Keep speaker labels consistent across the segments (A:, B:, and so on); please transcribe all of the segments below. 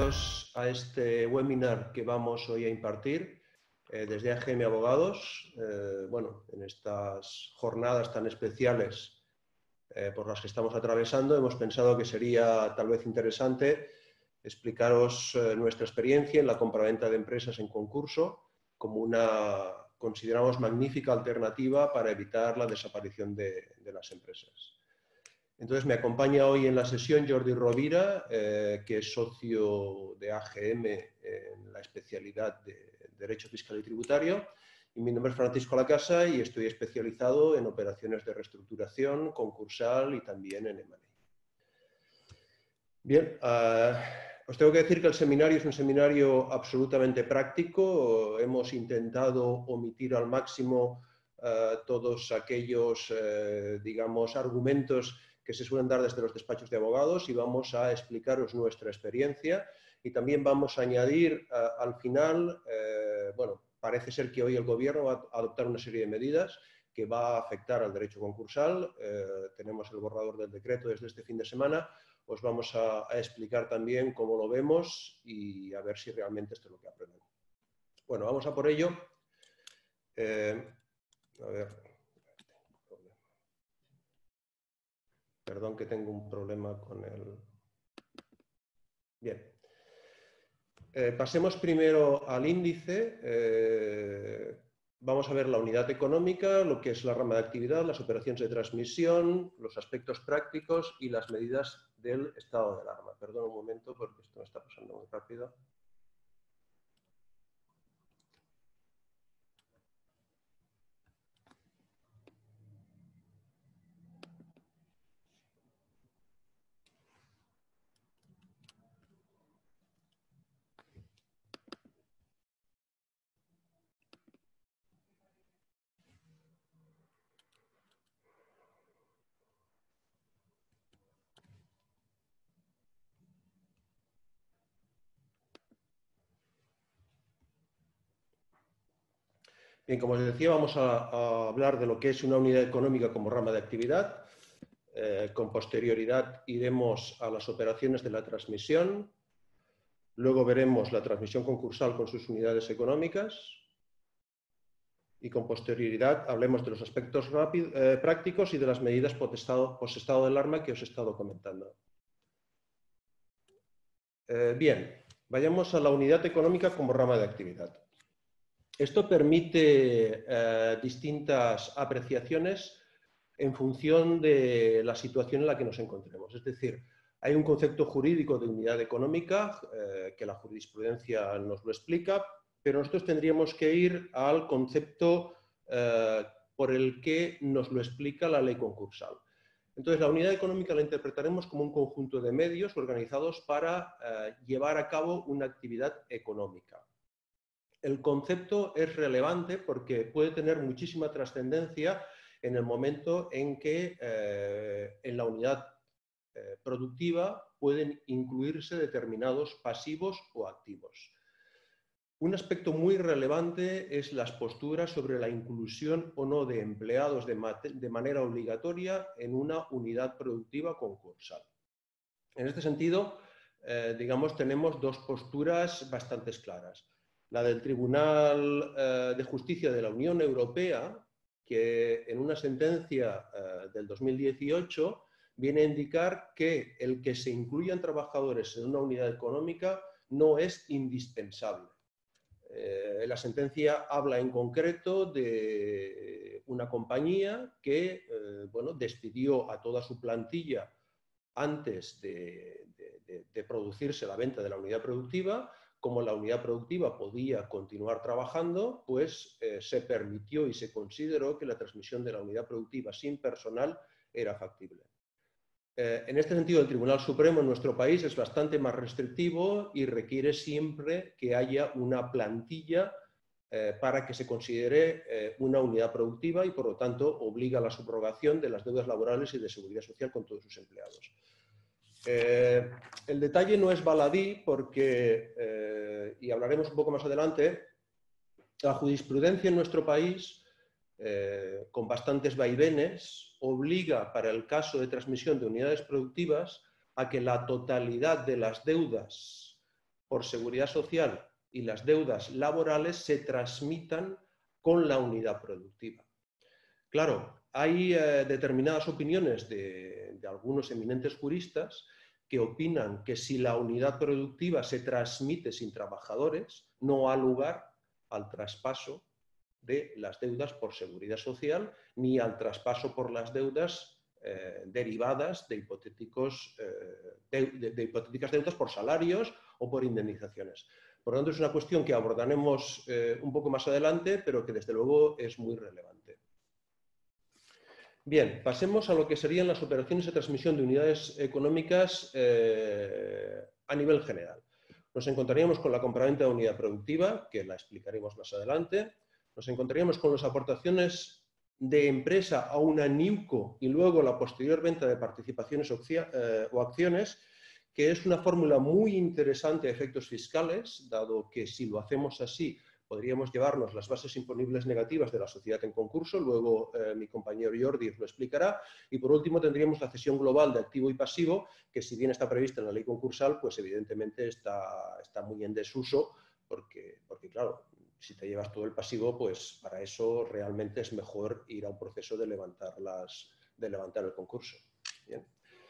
A: bienvenidos a este webinar que vamos hoy a impartir desde AGM Abogados. En estas jornadas tan especiales por las que estamos atravesando, hemos pensado que sería tal vez interesante explicaros nuestra experiencia en la compraventa de empresas en concurso como una, consideramos, magnífica alternativa para evitar la desaparición de las empresas. Entonces me acompaña hoy en la sesión Jordi Rovira, que es socio de AGM en la especialidad de Derecho Fiscal y Tributario. Y mi nombre es Francisco Lacasa y estoy especializado en operaciones de reestructuración, concursal y también en M&A. Bien, os tengo que decir que el seminario es un seminario absolutamente práctico. Hemos intentado omitir al máximo todos aquellos, digamos, argumentos que se suelen dar desde los despachos de abogados y vamos a explicaros nuestra experiencia y también vamos a añadir al final, parece ser que hoy el Gobierno va a adoptar una serie de medidas que va a afectar al derecho concursal. Tenemos el borrador del decreto desde este fin de semana. Os vamos a explicar también cómo lo vemos y a ver si realmente esto es lo que aprendemos. Bueno, vamos a por ello. A ver. Perdón que tengo un problema con el... Bien. Pasemos primero al índice. Vamos a ver la unidad económica, lo que es la rama de actividad, las operaciones de transmisión, los aspectos prácticos y las medidas del estado de alarma. Perdón un momento porque esto me está pasando muy rápido. Bien, como os decía, vamos a hablar de lo que es una unidad económica como rama de actividad. Con posterioridad iremos a las operaciones de la transmisión. Luego veremos la transmisión concursal con sus unidades económicas. Y con posterioridad hablemos de los aspectos prácticos y de las medidas post-estado de alarma que os he estado comentando. Bien, vayamos a la unidad económica como rama de actividad. Esto permite distintas apreciaciones en función de la situación en la que nos encontremos. Es decir, hay un concepto jurídico de unidad económica que la jurisprudencia nos lo explica, pero nosotros tendríamos que ir al concepto por el que nos lo explica la ley concursal. Entonces, la unidad económica la interpretaremos como un conjunto de medios organizados para llevar a cabo una actividad económica. El concepto es relevante porque puede tener muchísima trascendencia en el momento en que en la unidad productiva pueden incluirse determinados pasivos o activos. Un aspecto muy relevante es las posturas sobre la inclusión o no de empleados de manera obligatoria en una unidad productiva concursal. En este sentido, digamos, tenemos dos posturas bastante claras. La del Tribunal de Justicia de la Unión Europea, que en una sentencia del 2018 viene a indicar que el que se incluyan trabajadores en una unidad económica no es indispensable. La sentencia habla en concreto de una compañía que despidió a toda su plantilla antes de producirse la venta de la unidad productiva. Como la unidad productiva podía continuar trabajando, pues se permitió y se consideró que la transmisión de la unidad productiva sin personal era factible. En este sentido, el Tribunal Supremo en nuestro país es bastante más restrictivo y requiere siempre que haya una plantilla para que se considere una unidad productiva y, por lo tanto, obliga a la subrogación de las deudas laborales y de seguridad social con todos sus empleados. El detalle no es baladí porque, y hablaremos un poco más adelante, la jurisprudencia en nuestro país, con bastantes vaivenes, obliga para el caso de transmisión de unidades productivas a que la totalidad de las deudas por seguridad social y las deudas laborales se transmitan con la unidad productiva. Claro, hay determinadas opiniones de algunos eminentes juristas que opinan que si la unidad productiva se transmite sin trabajadores, no ha lugar al traspaso de las deudas por seguridad social ni al traspaso por las deudas derivadas de hipotéticas deudas por salarios o por indemnizaciones. Por lo tanto, es una cuestión que abordaremos un poco más adelante, pero que desde luego es muy relevante. Bien, pasemos a lo que serían las operaciones de transmisión de unidades económicas a nivel general. Nos encontraríamos con la compraventa de unidad productiva, que la explicaremos más adelante. Nos encontraríamos con las aportaciones de empresa a una NewCo y luego la posterior venta de participaciones o acciones, que es una fórmula muy interesante a efectos fiscales, dado que si lo hacemos así, podríamos llevarnos las bases imponibles negativas de la sociedad en concurso, luego mi compañero Jordi lo explicará, y por último tendríamos la cesión global de activo y pasivo, que si bien está prevista en la ley concursal, pues evidentemente está muy en desuso, porque claro, si te llevas todo el pasivo, pues para eso realmente es mejor ir a un proceso de levantar el concurso. Bien.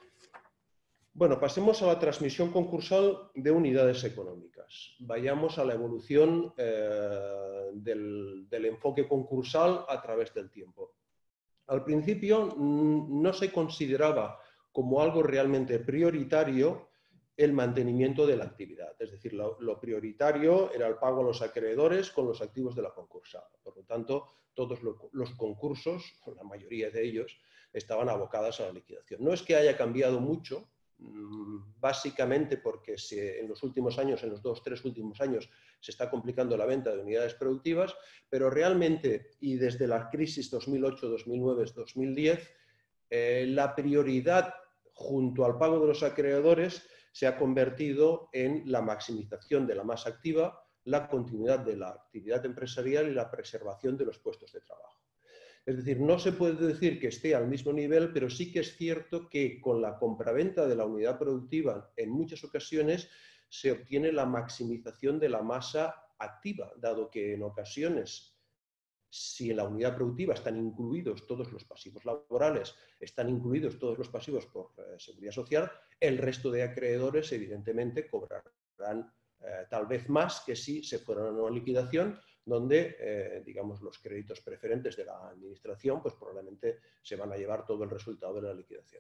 A: Bueno, pasemos a la transmisión concursal de unidades económicas. Vayamos a la evolución del enfoque concursal a través del tiempo. Al principio no se consideraba como algo realmente prioritario el mantenimiento de la actividad. Es decir, lo prioritario era el pago a los acreedores con los activos de la concursada. Por lo tanto, todos los concursos, la mayoría de ellos, estaban abocados a la liquidación. No es que haya cambiado mucho, básicamente porque en los últimos años, en los 2-3 últimos años, se está complicando la venta de unidades productivas, pero realmente, y desde la crisis 2008, 2009, 2010, la prioridad junto al pago de los acreedores se ha convertido en la maximización de la masa activa, la continuidad de la actividad empresarial y la preservación de los puestos de trabajo. Es decir, no se puede decir que esté al mismo nivel, pero sí que es cierto que con la compraventa de la unidad productiva en muchas ocasiones se obtiene la maximización de la masa activa, dado que en ocasiones, si en la unidad productiva están incluidos todos los pasivos laborales, están incluidos todos los pasivos por seguridad social, el resto de acreedores evidentemente cobrarán tal vez más que si se fueran a una liquidación, donde, digamos, los créditos preferentes de la administración, pues probablemente se van a llevar todo el resultado de la liquidación.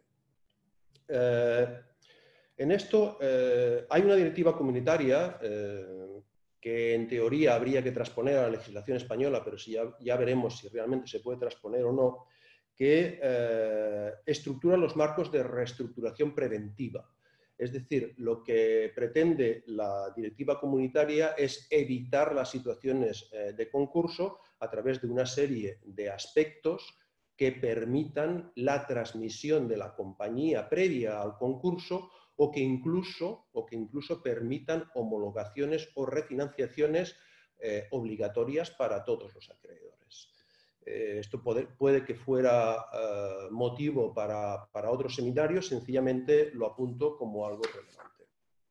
A: En esto hay una directiva comunitaria que en teoría habría que transponer a la legislación española, pero ya veremos si realmente se puede transponer o no, que estructura los marcos de reestructuración preventiva. Es decir, lo que pretende la directiva comunitaria es evitar las situaciones de concurso a través de una serie de aspectos que permitan la transmisión de la compañía previa al concurso o que incluso permitan homologaciones o refinanciaciones obligatorias para todos los acreedores. Esto puede que fuera motivo para otros seminarios, sencillamente lo apunto como algo relevante.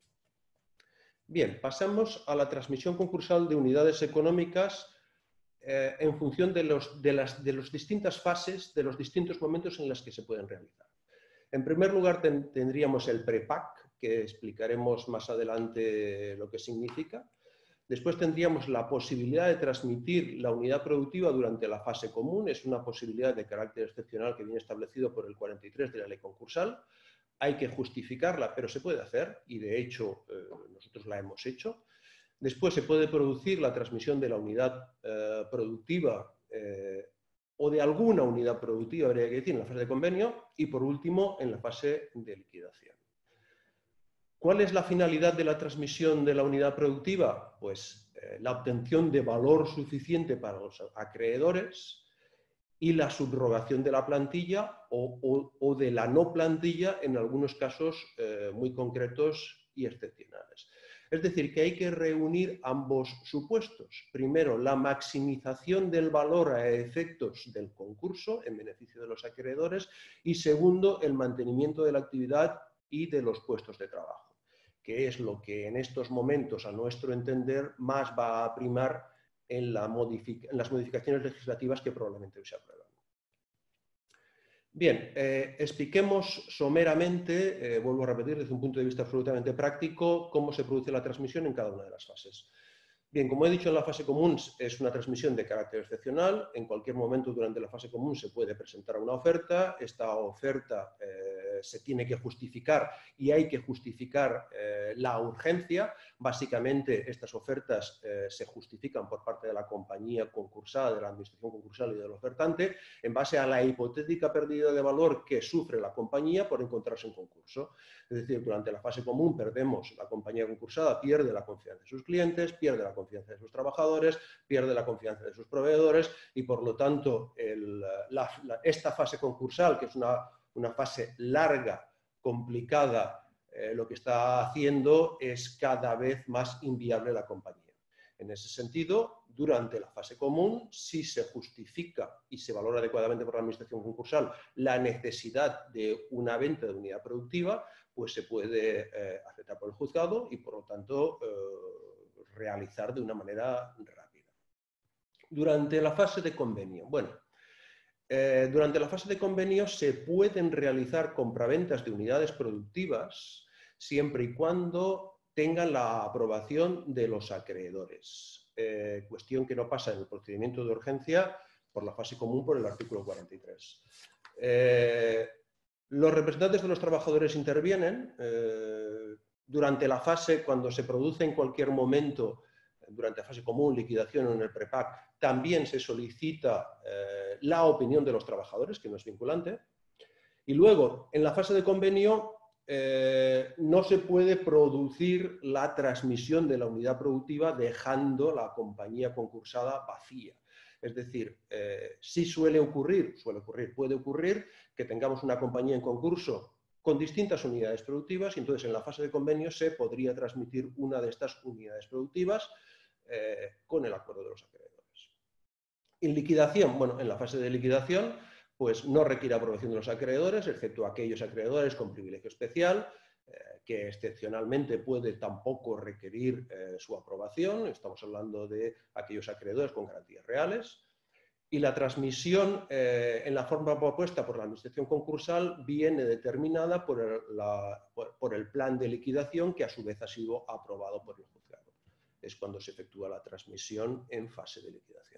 A: Bien, pasamos a la transmisión concursal de unidades económicas en función de las distintas fases, de los distintos momentos en los que se pueden realizar. En primer lugar tendríamos el PREPAC, que explicaremos más adelante lo que significa. Después tendríamos la posibilidad de transmitir la unidad productiva durante la fase común. Es una posibilidad de carácter excepcional que viene establecido por el 43 de la ley concursal. Hay que justificarla, pero se puede hacer y de hecho nosotros la hemos hecho. Después se puede producir la transmisión de la unidad productiva o de alguna unidad productiva, habría que decir, en la fase de convenio y por último en la fase de liquidación. ¿Cuál es la finalidad de la transmisión de la unidad productiva? Pues la obtención de valor suficiente para los acreedores y la subrogación de la plantilla o de la no plantilla en algunos casos muy concretos y excepcionales. Es decir, que hay que reunir ambos supuestos. Primero, la maximización del valor a efectos del concurso en beneficio de los acreedores y segundo, el mantenimiento de la actividad y de los puestos de trabajo. que es lo que en estos momentos, a nuestro entender, más va a primar en las modificaciones legislativas que probablemente hoy se aprueban. Bien, expliquemos someramente, vuelvo a repetir, desde un punto de vista absolutamente práctico, cómo se produce la transmisión en cada una de las fases. Bien, como he dicho, en la fase común es una transmisión de carácter excepcional. En cualquier momento durante la fase común se puede presentar una oferta. Esta oferta se tiene que justificar y hay que justificar la urgencia. Básicamente, estas ofertas se justifican por parte de la compañía concursada, de la administración concursal y del ofertante, en base a la hipotética pérdida de valor que sufre la compañía por encontrarse en concurso. Es decir, durante la fase común la compañía concursada pierde la confianza de sus clientes, pierde la confianza de sus trabajadores, pierde la confianza de sus proveedores y, por lo tanto, esta fase concursal, que es una fase larga, complicada, lo que está haciendo es cada vez más inviable la compañía. En ese sentido, durante la fase común, si se justifica y se valora adecuadamente por la administración concursal la necesidad de una venta de unidad productiva, pues se puede aceptar por el juzgado y, por lo tanto, realizar de una manera rápida. Durante la fase de convenio. Bueno, durante la fase de convenio se pueden realizar compraventas de unidades productivas siempre y cuando tengan la aprobación de los acreedores. Cuestión que no pasa en el procedimiento de urgencia por la fase común por el artículo 43. Los representantes de los trabajadores intervienen durante la fase, cuando se produce en cualquier momento, durante la fase común, liquidación o en el prepack, también se solicita la opinión de los trabajadores, que no es vinculante. Y luego, en la fase de convenio, no se puede producir la transmisión de la unidad productiva dejando la compañía concursada vacía. Es decir, sí puede ocurrir que tengamos una compañía en concurso con distintas unidades productivas y entonces en la fase de convenio se podría transmitir una de estas unidades productivas con el acuerdo de los acreedores. En liquidación, bueno, en la fase de liquidación, pues no requiere aprobación de los acreedores, excepto aquellos acreedores con privilegio especial, que excepcionalmente puede tampoco requerir su aprobación. Estamos hablando de aquellos acreedores con garantías reales. Y la transmisión en la forma propuesta por la administración concursal viene determinada por el plan de liquidación que a su vez ha sido aprobado por el juzgado. Es cuando se efectúa la transmisión en fase de liquidación.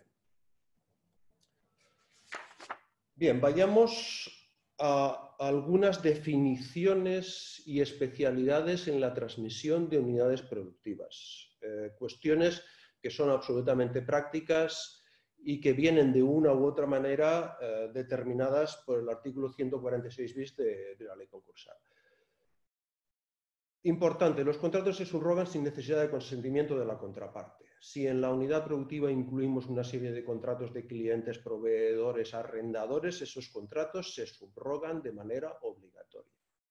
A: Bien, vayamos a algunas definiciones y especialidades en la transmisión de unidades productivas. Cuestiones que son absolutamente prácticas y que vienen de una u otra manera determinadas por el artículo 146 bis de la ley concursal. Importante, los contratos se subrogan sin necesidad de consentimiento de la contraparte. Si en la unidad productiva incluimos una serie de contratos de clientes, proveedores, arrendadores, esos contratos se subrogan de manera obligatoria.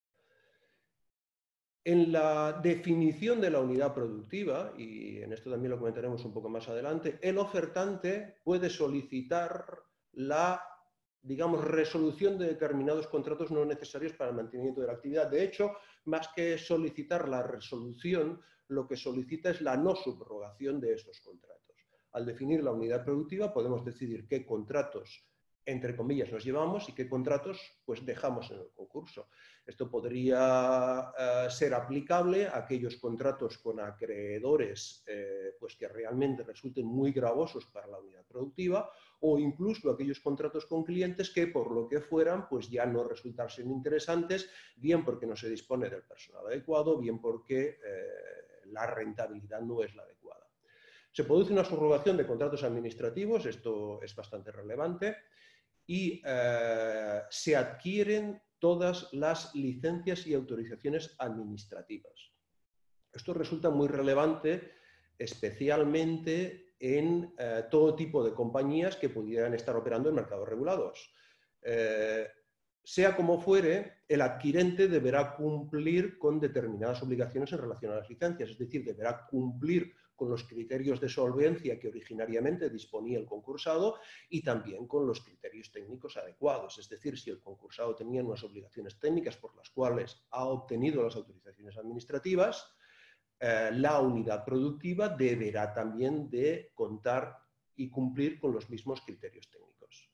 A: En la definición de la unidad productiva, y en esto también lo comentaremos un poco más adelante, el ofertante puede solicitar la, digamos, resolución de determinados contratos no necesarios para el mantenimiento de la actividad. De hecho, más que solicitar la resolución, lo que solicita es la no subrogación de estos contratos. Al definir la unidad productiva podemos decidir qué contratos, entre comillas, nos llevamos y qué contratos pues, dejamos en el concurso. Esto podría ser aplicable a aquellos contratos con acreedores pues que realmente resulten muy gravosos para la unidad productiva o incluso aquellos contratos con clientes que por lo que fueran pues ya no resultasen interesantes, bien porque no se dispone del personal adecuado, bien porque la rentabilidad no es la adecuada. Se produce una subrogación de contratos administrativos, esto es bastante relevante, y se adquieren todas las licencias y autorizaciones administrativas. Esto resulta muy relevante, especialmente en todo tipo de compañías que pudieran estar operando en mercados regulados. Sea como fuere, el adquirente deberá cumplir con determinadas obligaciones en relación a las licencias, es decir, deberá cumplir con los criterios de solvencia que originariamente disponía el concursado y también con los criterios técnicos adecuados. Es decir, si el concursado tenía unas obligaciones técnicas por las cuales ha obtenido las autorizaciones administrativas, la unidad productiva deberá también de contar y cumplir con los mismos criterios técnicos.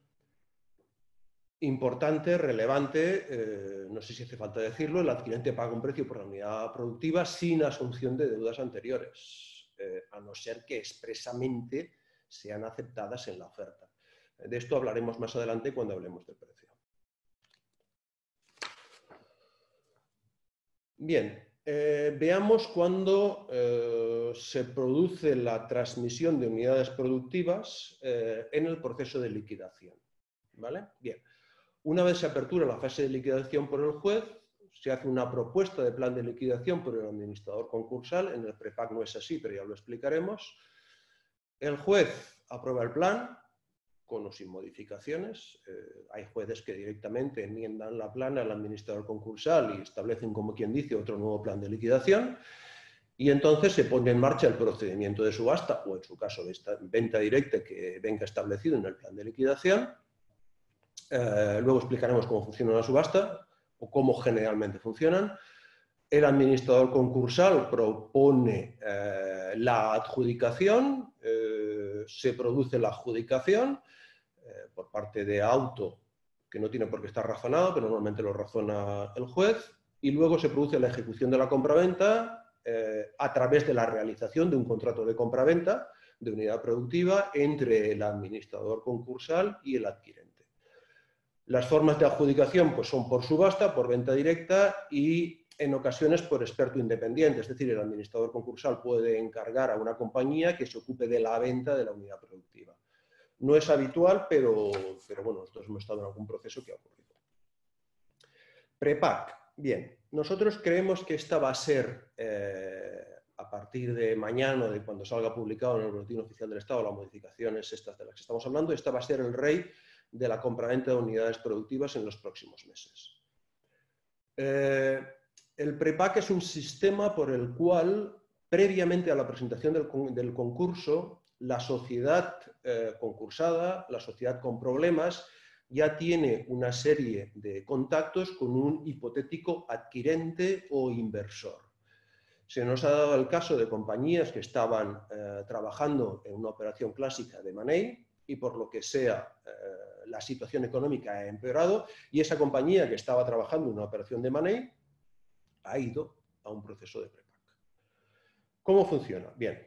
A: Importante, relevante, no sé si hace falta decirlo, el adquirente paga un precio por la unidad productiva sin asunción de deudas anteriores, a no ser que expresamente sean aceptadas en la oferta. De esto hablaremos más adelante cuando hablemos del precio. Bien, veamos cuándo se produce la transmisión de unidades productivas en el proceso de liquidación. ¿Vale? Bien. Una vez se apertura la fase de liquidación por el juez, se hace una propuesta de plan de liquidación por el administrador concursal. En el prepack no es así, pero ya lo explicaremos. El juez aprueba el plan, con o sin modificaciones. Hay jueces que directamente enmiendan la plana al administrador concursal y establecen, como quien dice, otro nuevo plan de liquidación. Y entonces se pone en marcha el procedimiento de subasta, o en su caso de venta directa que venga establecido en el plan de liquidación. Luego explicaremos cómo funciona la subasta o cómo generalmente funcionan. El administrador concursal propone la adjudicación, se produce la adjudicación por parte de auto, que no tiene por qué estar razonado, pero normalmente lo razona el juez, y luego se produce la ejecución de la compraventa a través de la realización de un contrato de compraventa de unidad productiva entre el administrador concursal y el adquirente. Las formas de adjudicación pues, son por subasta, por venta directa y en ocasiones por experto independiente, es decir, el administrador concursal puede encargar a una compañía que se ocupe de la venta de la unidad productiva. No es habitual, pero bueno, nosotros hemos estado en algún proceso que ha ocurrido. Prepack. Bien, nosotros creemos que esta va a ser, a partir de mañana o de cuando salga publicado en el Boletín Oficial del Estado, las modificaciones estas de las que estamos hablando, esta va a ser el rey de la compraventa de unidades productivas en los próximos meses. El prepack es un sistema por el cual, previamente a la presentación del concurso, la sociedad concursada, la sociedad con problemas, ya tiene una serie de contactos con un hipotético adquirente o inversor. Se nos ha dado el caso de compañías que estaban trabajando en una operación clásica de money y por lo que sea la situación económica ha empeorado y esa compañía que estaba trabajando en una operación de money ha ido a un proceso de prepack. ¿Cómo funciona? Bien,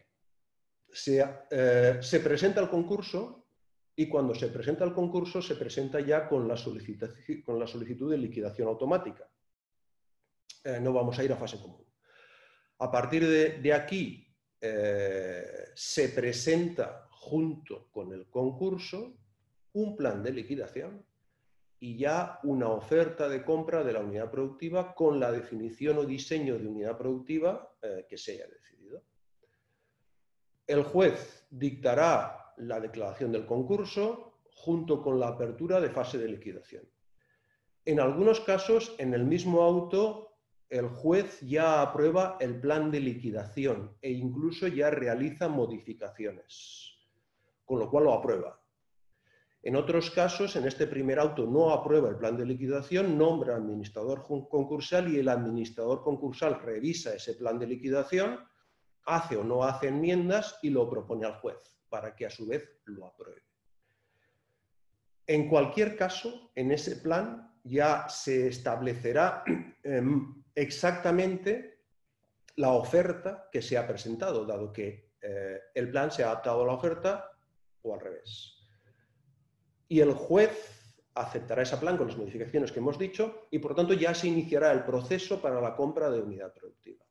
A: se presenta el concurso y cuando se presenta el concurso se presenta ya con la solicitud de liquidación automática. No vamos a ir a fase común. A partir de aquí se presenta junto con el concurso un plan de liquidación y ya una oferta de compra de la unidad productiva con la definición o diseño de unidad productiva que se haya decidido. El juez dictará la declaración del concurso junto con la apertura de fase de liquidación. En algunos casos, en el mismo auto, el juez ya aprueba el plan de liquidación e incluso ya realiza modificaciones, con lo cual lo aprueba. En otros casos, en este primer auto no aprueba el plan de liquidación, nombra administrador concursal y el administrador concursal revisa ese plan de liquidación, hace o no hace enmiendas y lo propone al juez para que a su vez lo apruebe. En cualquier caso, en ese plan ya se establecerá exactamente la oferta que se ha presentado, dado que el plan se ha adaptado a la oferta o al revés. Y el juez aceptará ese plan con las modificaciones que hemos dicho y, por lo tanto, ya se iniciará el proceso para la compra de unidad productiva.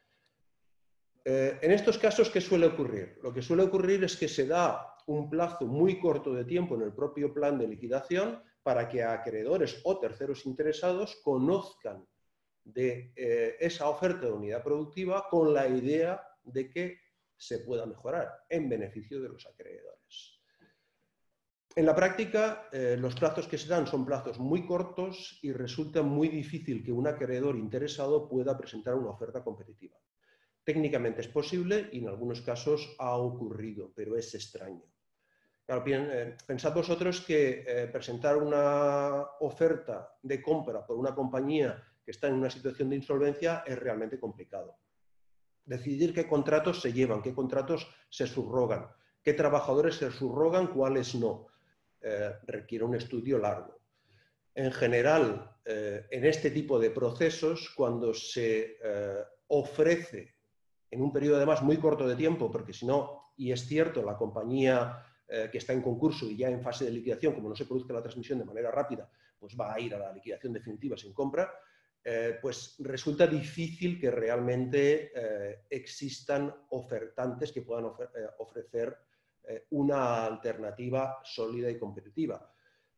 A: En estos casos, ¿qué suele ocurrir? Lo que suele ocurrir es que se da un plazo muy corto de tiempo en el propio plan de liquidación para que acreedores o terceros interesados conozcan de esa oferta de unidad productiva con la idea de que se pueda mejorar en beneficio de los acreedores. En la práctica, los plazos que se dan son plazos muy cortos y resulta muy difícil que un acreedor interesado pueda presentar una oferta competitiva. Técnicamente es posible y en algunos casos ha ocurrido, pero es extraño. Claro, pensad vosotros que presentar una oferta de compra por una compañía que está en una situación de insolvencia es realmente complicado. decidir qué contratos se llevan, qué contratos se subrogan, qué trabajadores se subrogan, cuáles no. Requiere un estudio largo. En general, en este tipo de procesos, cuando se ofrece en un periodo además muy corto de tiempo, porque si no, y es cierto, la compañía que está en concurso y ya en fase de liquidación, como no se produzca la transmisión de manera rápida, pues va a ir a la liquidación definitiva sin compra, pues resulta difícil que realmente existan ofertantes que puedan ofrecer una alternativa sólida y competitiva.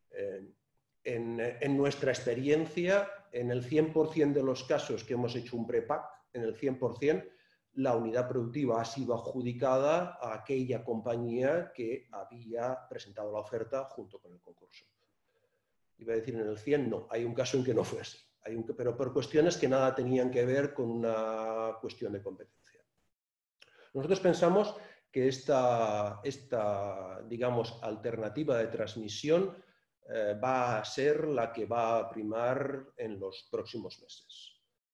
A: En nuestra experiencia, en el 100% de los casos que hemos hecho un prepack, en el 100%, la unidad productiva ha sido adjudicada a aquella compañía que había presentado la oferta junto con el concurso. Iba a decir en el 100, no, hay un caso en que no fue así, pero por cuestiones que nada tenían que ver con una cuestión de competencia. Nosotros pensamos que esta digamos, alternativa de transmisión va a ser la que va a primar en los próximos meses.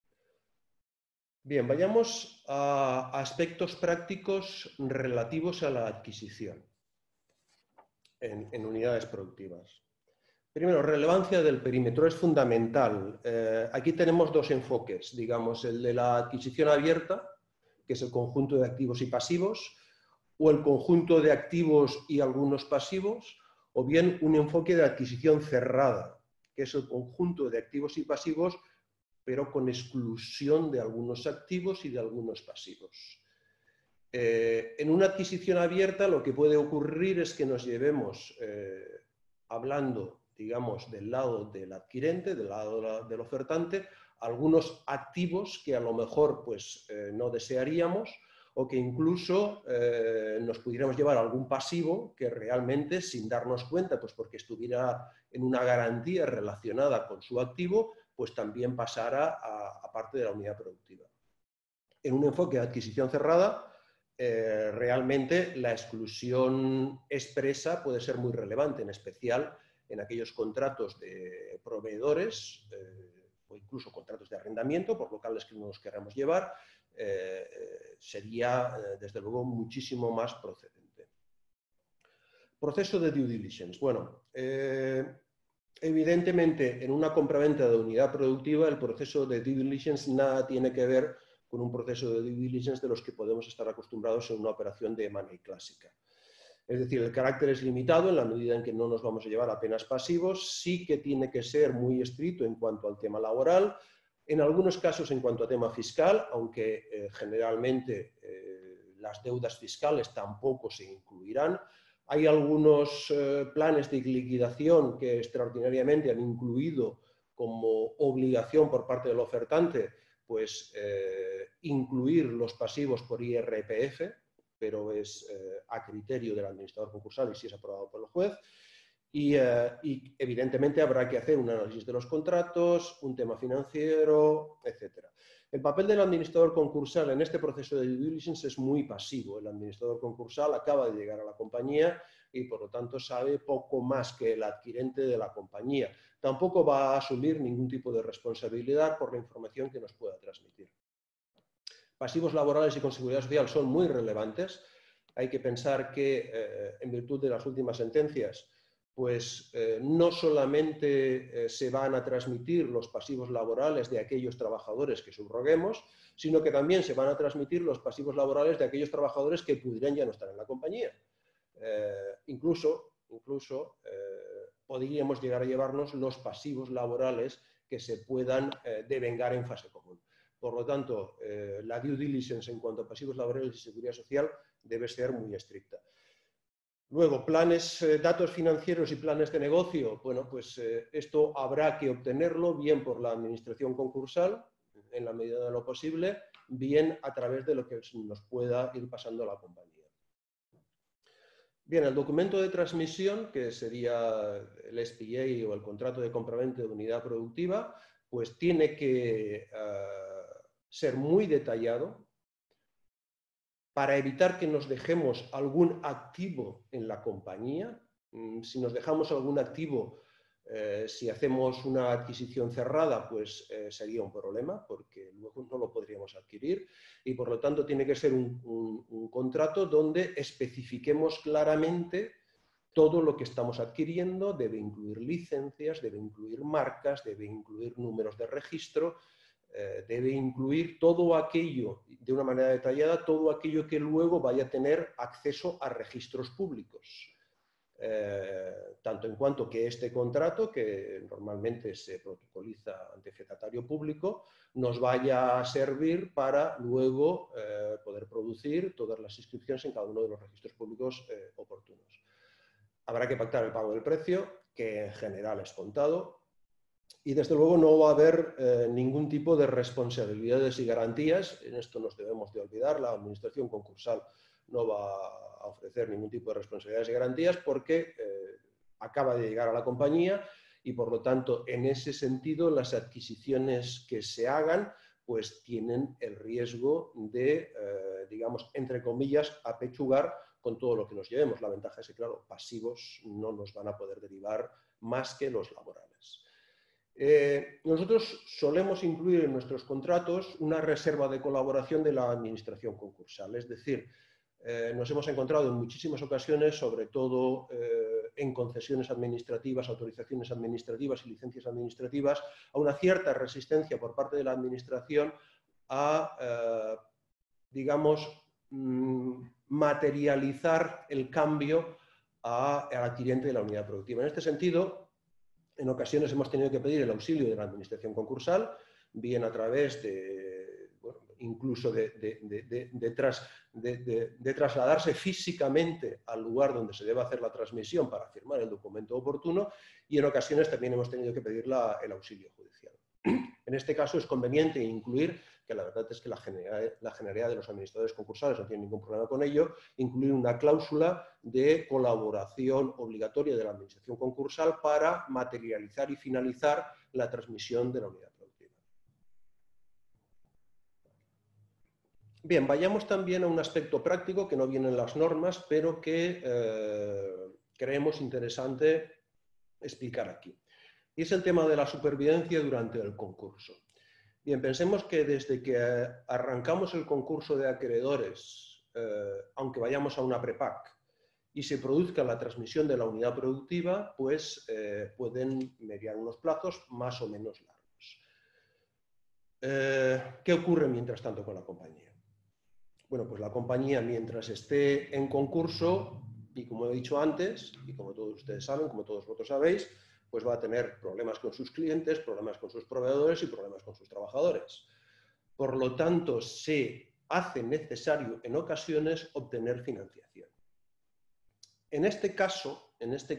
A: Bien, vayamos a aspectos prácticos relativos a la adquisición en unidades productivas. Primero, relevancia del perímetro es fundamental. Aquí tenemos dos enfoques, digamos, el de la adquisición abierta, que es el conjunto de activos y pasivos, o el conjunto de activos y algunos pasivos, o bien un enfoque de adquisición cerrada, que es el conjunto de activos y pasivos, pero con exclusión de algunos activos y de algunos pasivos. En una adquisición abierta lo que puede ocurrir es que nos llevemos, hablando, digamos, del lado del adquirente, del lado del ofertante, algunos activos que a lo mejor pues, no desearíamos, o que incluso nos pudiéramos llevar algún pasivo que realmente, sin darnos cuenta, pues porque estuviera en una garantía relacionada con su activo, pues también pasara a parte de la unidad productiva. En un enfoque de adquisición cerrada, realmente la exclusión expresa puede ser muy relevante, en especial en aquellos contratos de proveedores o incluso contratos de arrendamiento por locales que nos queramos llevar, sería desde luego muchísimo más procedente. Proceso de due diligence. Bueno, evidentemente en una compraventa de unidad productiva el proceso de due diligence nada tiene que ver con un proceso de due diligence de los que podemos estar acostumbrados en una operación de M&A clásica. Es decir, el carácter es limitado en la medida en que no nos vamos a llevar apenas pasivos, sí que tiene que ser muy estricto en cuanto al tema laboral, en algunos casos en cuanto a tema fiscal, aunque generalmente las deudas fiscales tampoco se incluirán. Hay algunos planes de liquidación que extraordinariamente han incluido como obligación por parte del ofertante pues incluir los pasivos por IRPF, pero es a criterio del administrador concursal y si es aprobado por el juez. Y evidentemente habrá que hacer un análisis de los contratos, un tema financiero, etc. El papel del administrador concursal en este proceso de due diligence es muy pasivo. El administrador concursal acaba de llegar a la compañía y por lo tanto sabe poco más que el adquirente de la compañía. Tampoco va a asumir ningún tipo de responsabilidad por la información que nos pueda transmitir. Pasivos laborales y con seguridad social son muy relevantes. Hay que pensar que en virtud de las últimas sentencias, pues no solamente se van a transmitir los pasivos laborales de aquellos trabajadores que subroguemos, sino que también se van a transmitir los pasivos laborales de aquellos trabajadores que pudieran ya no estar en la compañía. Incluso podríamos llegar a llevarnos los pasivos laborales que se puedan devengar en fase común. Por lo tanto, la due diligence en cuanto a pasivos laborales y seguridad social debe ser muy estricta. Luego, datos financieros y planes de negocio. Bueno, pues esto habrá que obtenerlo bien por la administración concursal, en la medida de lo posible, bien a través de lo que nos pueda ir pasando a la compañía. Bien, el documento de transmisión, que sería el SPA o el contrato de compraventa de unidad productiva, pues tiene que ser muy detallado para evitar que nos dejemos algún activo en la compañía. Si nos dejamos algún activo, si hacemos una adquisición cerrada, pues sería un problema, porque luego luego no lo podríamos adquirir y por lo tanto tiene que ser un contrato donde especifiquemos claramente todo lo que estamos adquiriendo, debe incluir licencias, debe incluir marcas, debe incluir números de registro, debe incluir todo aquello, de una manera detallada, todo aquello que luego vaya a tener acceso a registros públicos. Tanto en cuanto que este contrato, que normalmente se protocoliza ante fedatario público, nos vaya a servir para luego poder producir todas las inscripciones en cada uno de los registros públicos oportunos. Habrá que pactar el pago del precio, que en general es contado, y desde luego no va a haber ningún tipo de responsabilidades y garantías. En esto nos debemos de olvidar. La administración concursal no va a ofrecer ningún tipo de responsabilidades y garantías porque acaba de llegar a la compañía y por lo tanto en ese sentido las adquisiciones que se hagan pues tienen el riesgo de, digamos, entre comillas, apechugar con todo lo que nos llevemos. La ventaja es que, claro, pasivos no nos van a poder derivar más que los laborales. Nosotros solemos incluir en nuestros contratos una reserva de colaboración de la administración concursal, es decir, nos hemos encontrado en muchísimas ocasiones, sobre todo en concesiones administrativas, autorizaciones administrativas y licencias administrativas, a una cierta resistencia por parte de la administración a, digamos, materializar el cambio al adquirente de la unidad productiva. En este sentido, en ocasiones hemos tenido que pedir el auxilio de la administración concursal, bien a través de, bueno, incluso de trasladarse físicamente al lugar donde se debe hacer la transmisión para firmar el documento oportuno, y en ocasiones también hemos tenido que pedir el auxilio judicial. En este caso es conveniente incluir, que la verdad es que la generalidad de los administradores concursales no tiene ningún problema con ello, incluir una cláusula de colaboración obligatoria de la administración concursal para materializar y finalizar la transmisión de la unidad productiva. Bien, vayamos también a un aspecto práctico que no viene en las normas, pero que creemos interesante explicar aquí. Y es el tema de la supervivencia durante el concurso. Bien, pensemos que desde que arrancamos el concurso de acreedores, aunque vayamos a una prepac, y se produzca la transmisión de la unidad productiva, pues pueden mediar unos plazos más o menos largos. ¿Qué ocurre mientras tanto con la compañía? Bueno, pues la compañía, mientras esté en concurso, y como he dicho antes, y como todos ustedes saben, como todos vosotros sabéis, pues va a tener problemas con sus clientes, problemas con sus proveedores y problemas con sus trabajadores. Por lo tanto, se hace necesario en ocasiones obtener financiación. En este caso,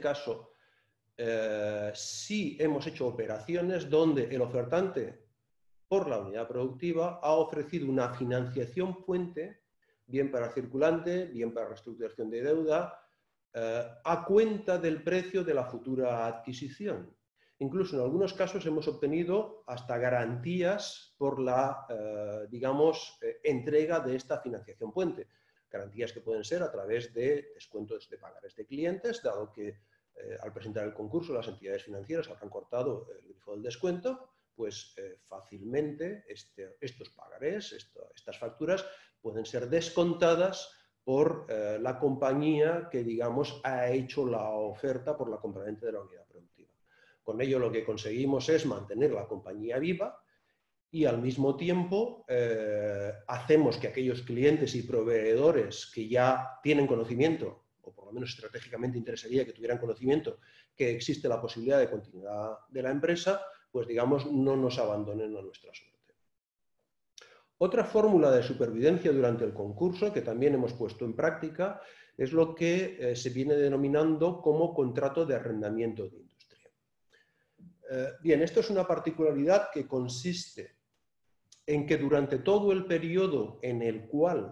A: sí hemos hecho operaciones donde el ofertante por la unidad productiva ha ofrecido una financiación puente, bien para circulante, bien para reestructuración de deuda, a cuenta del precio de la futura adquisición. Incluso en algunos casos hemos obtenido hasta garantías por la, digamos, entrega de esta financiación puente. Garantías que pueden ser a través de descuentos de pagares de clientes, dado que al presentar el concurso las entidades financieras habrán cortado el grifo del descuento, pues fácilmente estos pagarés, estas facturas, pueden ser descontadas por la compañía que, digamos, ha hecho la oferta por la compraventa de la unidad productiva. Con ello lo que conseguimos es mantener la compañía viva y al mismo tiempo hacemos que aquellos clientes y proveedores que ya tienen conocimiento, o por lo menos estratégicamente interesaría que tuvieran conocimiento que existe la posibilidad de continuidad de la empresa, pues digamos, no nos abandonen a nuestra suerte. Otra fórmula de supervivencia durante el concurso que también hemos puesto en práctica es lo que se viene denominando como contrato de arrendamiento de industria. Bien, esto es una particularidad que consiste en que durante todo el periodo en el cual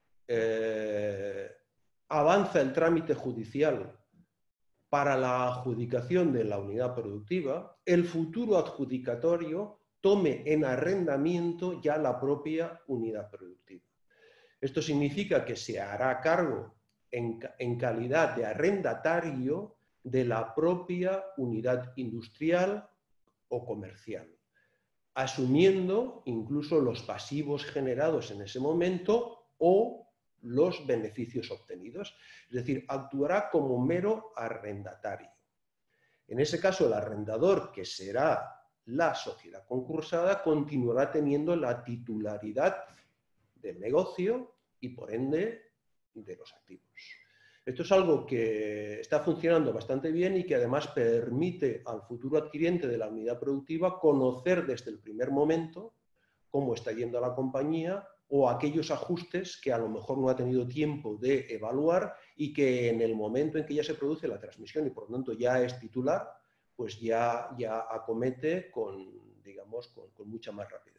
A: avanza el trámite judicial para la adjudicación de la unidad productiva, el futuro adjudicatario tome en arrendamiento ya la propia unidad productiva. Esto significa que se hará cargo en calidad de arrendatario de la propia unidad industrial o comercial. asumiendo incluso los pasivos generados en ese momento o los beneficios obtenidos. Es decir, actuará como mero arrendatario. En ese caso, el arrendador, que será la sociedad concursada, continuará teniendo la titularidad del negocio y, por ende, de los activos. Esto es algo que está funcionando bastante bien y que además permite al futuro adquiriente de la unidad productiva conocer desde el primer momento cómo está yendo la compañía o aquellos ajustes que a lo mejor no ha tenido tiempo de evaluar y que en el momento en que ya se produce la transmisión y por lo tanto ya es titular, pues ya acomete con, digamos, con mucha más rapidez.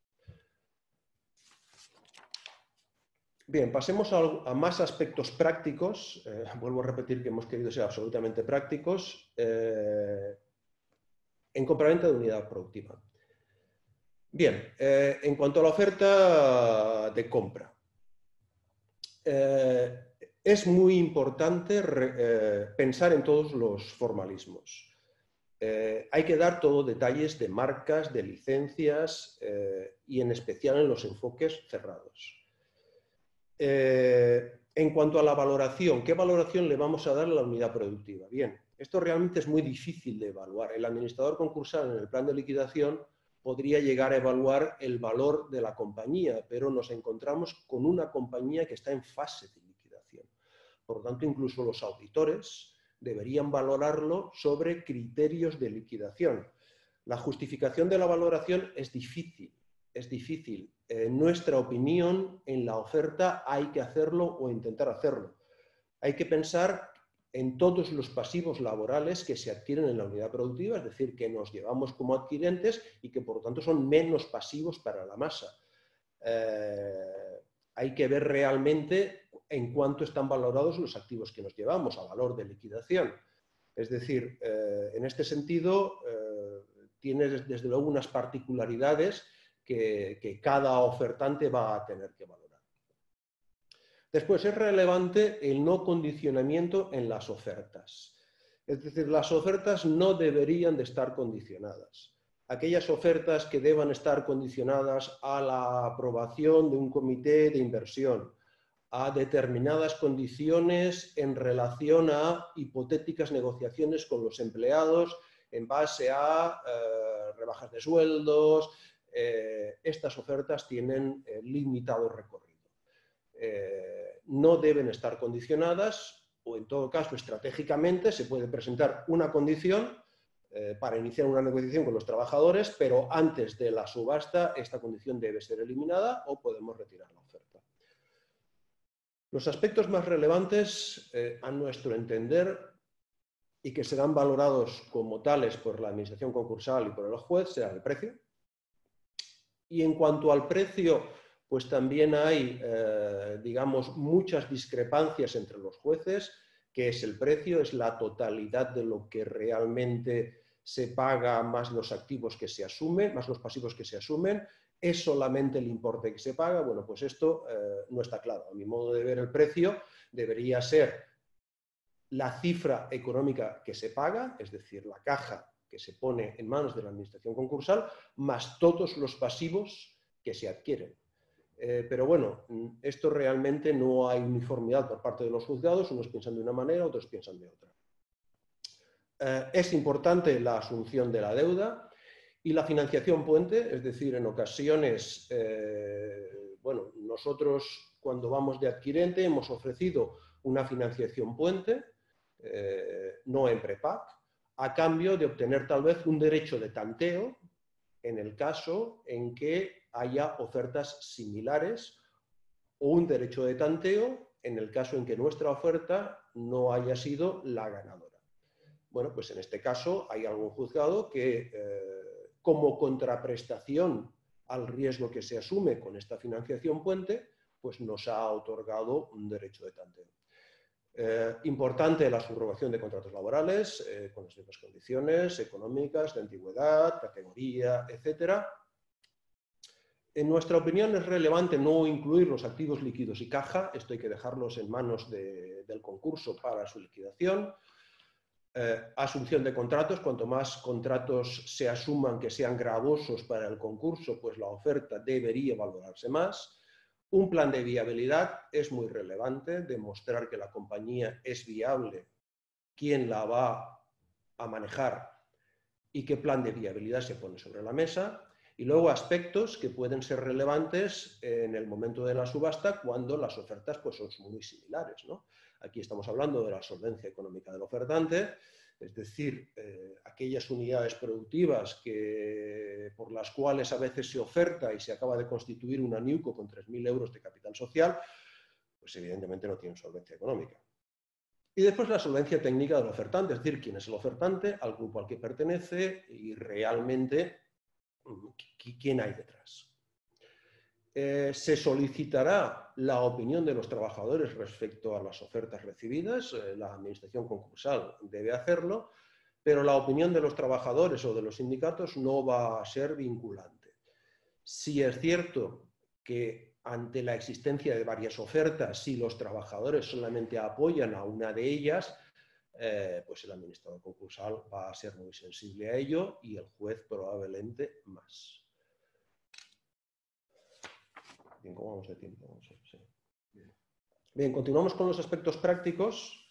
A: Bien, pasemos a más aspectos prácticos. Vuelvo a repetir que hemos querido ser absolutamente prácticos en compraventa de unidad productiva. Bien, en cuanto a la oferta de compra, es muy importante pensar en todos los formalismos. Hay que dar todos detalles de marcas, de licencias y en especial en los enfoques cerrados. En cuanto a la valoración, ¿qué valoración le vamos a dar a la unidad productiva? Bien, esto realmente es muy difícil de evaluar. El administrador concursal en el plan de liquidación podría llegar a evaluar el valor de la compañía, pero nos encontramos con una compañía que está en fase de liquidación. Por lo tanto, incluso los auditores deberían valorarlo sobre criterios de liquidación. La justificación de la valoración es difícil. Es difícil. En nuestra opinión, en la oferta hay que hacerlo o intentar hacerlo. Hay que pensar en todos los pasivos laborales que se adquieren en la unidad productiva, es decir, que nos llevamos como adquirentes y que por lo tanto son menos pasivos para la masa. Hay que ver realmente en cuánto están valorados los activos que nos llevamos a valor de liquidación. Es decir, en este sentido, tiene desde luego unas particularidades que cada ofertante va a tener que valorar. Después, es relevante el no condicionamiento en las ofertas. Es decir, las ofertas no deberían de estar condicionadas. Aquellas ofertas que deban estar condicionadas a la aprobación de un comité de inversión, a determinadas condiciones en relación a hipotéticas negociaciones con los empleados en base a rebajas de sueldos. Estas ofertas tienen limitado recorrido. No deben estar condicionadas o, en todo caso, estratégicamente se puede presentar una condición para iniciar una negociación con los trabajadores, pero antes de la subasta esta condición debe ser eliminada o podemos retirar la oferta. Los aspectos más relevantes, a nuestro entender, y que serán valorados como tales por la administración concursal y por el juez, será el precio. Y en cuanto al precio, pues también hay, digamos, muchas discrepancias entre los jueces. ¿Qué es el precio? Es la totalidad de lo que realmente se paga más los activos que se asumen, más los pasivos que se asumen. ¿Es solamente el importe que se paga? Bueno, pues esto no está claro. A mi modo de ver, el precio debería ser la cifra económica que se paga, es decir, la caja que se pone en manos de la administración concursal, más todos los pasivos que se adquieren. Pero bueno, esto realmente no hay uniformidad por parte de los juzgados, unos piensan de una manera, otros piensan de otra. Es importante la asunción de la deuda y la financiación puente, es decir, en ocasiones, bueno, nosotros cuando vamos de adquirente hemos ofrecido una financiación puente, no en prepack, a cambio de obtener tal vez un derecho de tanteo en el caso en que haya ofertas similares o un derecho de tanteo en el caso en que nuestra oferta no haya sido la ganadora. Bueno, pues en este caso hay algún juzgado que como contraprestación al riesgo que se asume con esta financiación puente, pues nos ha otorgado un derecho de tanteo. Importante la subrogación de contratos laborales con las mismas condiciones económicas, de antigüedad, categoría, etc. En nuestra opinión es relevante no incluir los activos líquidos y caja, esto hay que dejarlos en manos del concurso para su liquidación. Asunción de contratos, cuanto más contratos se asuman que sean gravosos para el concurso, pues la oferta debería valorarse más. Un plan de viabilidad es muy relevante, demostrar que la compañía es viable, quién la va a manejar y qué plan de viabilidad se pone sobre la mesa. Y luego aspectos que pueden ser relevantes en el momento de la subasta cuando las ofertas pues, son muy similares, ¿no? Aquí estamos hablando de la solvencia económica del ofertante, es decir, aquellas unidades productivas por las cuales a veces se oferta y se acaba de constituir una NewCo con 3.000 euros de capital social, pues evidentemente no tienen solvencia económica. Y después la solvencia técnica del ofertante, es decir, quién es el ofertante, al grupo al que pertenece y realmente quién hay detrás. Se solicitará la opinión de los trabajadores respecto a las ofertas recibidas, la administración concursal debe hacerlo, pero la opinión de los trabajadores o de los sindicatos no va a ser vinculante. Sí es cierto que ante la existencia de varias ofertas, si los trabajadores solamente apoyan a una de ellas, pues el administrador concursal va a ser muy sensible a ello y el juez probablemente más. Bien, ¿cómo vamos de tiempo? Sí. Bien, continuamos con los aspectos prácticos.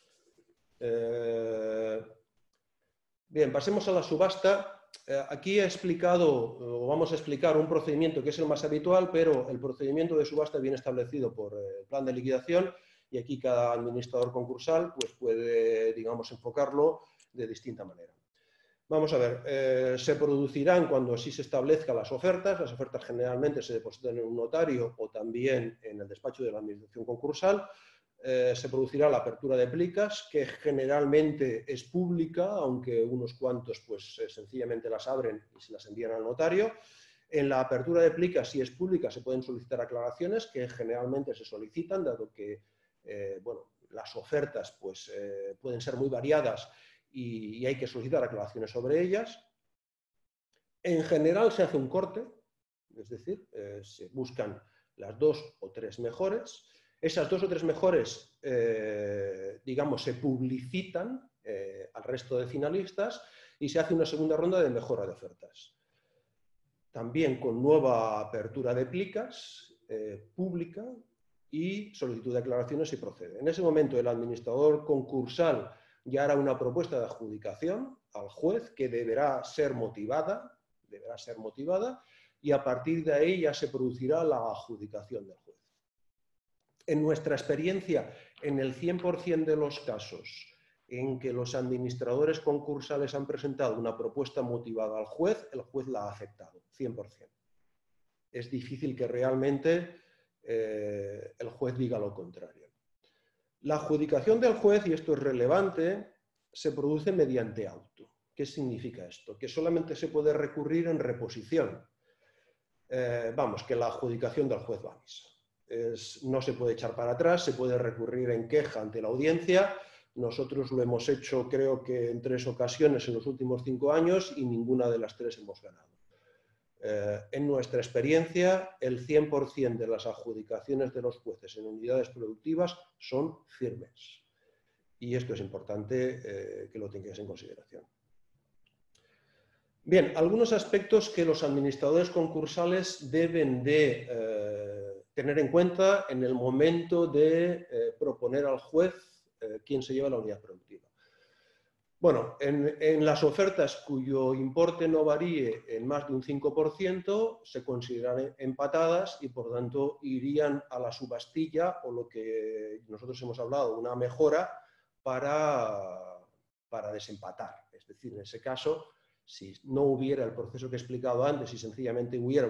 A: Bien, pasemos a la subasta. Aquí he explicado, o vamos a explicar un procedimiento que es el más habitual, pero el procedimiento de subasta viene establecido por el plan de liquidación y aquí cada administrador concursal pues, puede, digamos, enfocarlo de distinta manera. Vamos a ver, se producirán cuando así se establezcan las ofertas generalmente se depositan en un notario o también en el despacho de la administración concursal, se producirá la apertura de plicas, que generalmente es pública, aunque unos cuantos pues sencillamente las abren y se las envían al notario. En la apertura de plicas, si es pública, se pueden solicitar aclaraciones, que generalmente se solicitan, dado que bueno, las ofertas pues, pueden ser muy variadas y hay que solicitar aclaraciones sobre ellas. En general se hace un corte, es decir, se buscan las 2 o 3 mejores. Esas 2 o 3 mejores, digamos, se publicitan al resto de finalistas y se hace una segunda ronda de mejora de ofertas. También con nueva apertura de plicas pública y solicitud de aclaraciones si procede. En ese momento el administrador concursal ya hará una propuesta de adjudicación al juez que deberá ser motivada y a partir de ahí ya se producirá la adjudicación del juez. En nuestra experiencia, en el 100% de los casos en que los administradores concursales han presentado una propuesta motivada al juez, el juez la ha aceptado, 100%. Es difícil que realmente el juez diga lo contrario. La adjudicación del juez, y esto es relevante, se produce mediante auto. ¿Qué significa esto? Que solamente se puede recurrir en reposición. Vamos, que la adjudicación del juez va a misa. No se puede echar para atrás, se puede recurrir en queja ante la audiencia. Nosotros lo hemos hecho, creo que en 3 ocasiones en los últimos 5 años y ninguna de las 3 hemos ganado. En nuestra experiencia, el 100% de las adjudicaciones de los jueces en unidades productivas son firmes. Y esto es importante que lo tengáis en consideración. Bien, algunos aspectos que los administradores concursales deben de tener en cuenta en el momento de proponer al juez quién se lleva la unidad productiva. Bueno, en las ofertas cuyo importe no varíe en más de un 5%, se consideran empatadas y, por tanto, irían a la subastilla o lo que nosotros hemos hablado, una mejora para desempatar. Es decir, en ese caso, si no hubiera el proceso que he explicado antes y sencillamente hubiera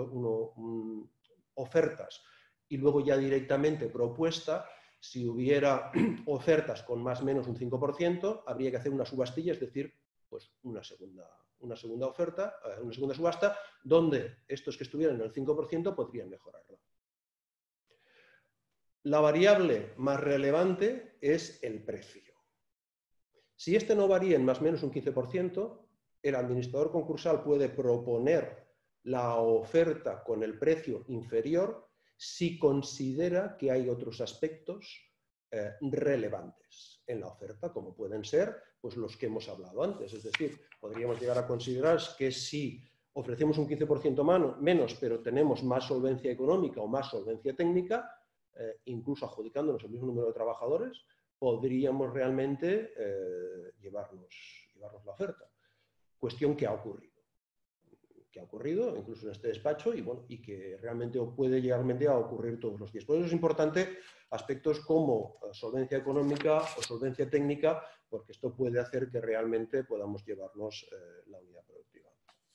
A: ofertas y luego ya directamente propuesta, si hubiera ofertas con más o menos un 5%, habría que hacer una subastilla, es decir, pues una segunda oferta, una segunda subasta, donde estos que estuvieran en el 5% podrían mejorarla. La variable más relevante es el precio. Si este no varía en más o menos un 15%, el administrador concursal puede proponer la oferta con el precio inferior si considera que hay otros aspectos relevantes en la oferta, como pueden ser pues, los que hemos hablado antes. Es decir, podríamos llegar a considerar que si ofrecemos un 15% menos, pero tenemos más solvencia económica o más solvencia técnica, incluso adjudicándonos el mismo número de trabajadores, podríamos realmente llevarnos la oferta. Cuestión que ha ocurrido incluso en este despacho y que realmente puede llegar a ocurrir todos los días. Por eso es importante aspectos como solvencia económica o solvencia técnica, porque esto puede hacer que realmente podamos llevarnos la unidad productiva.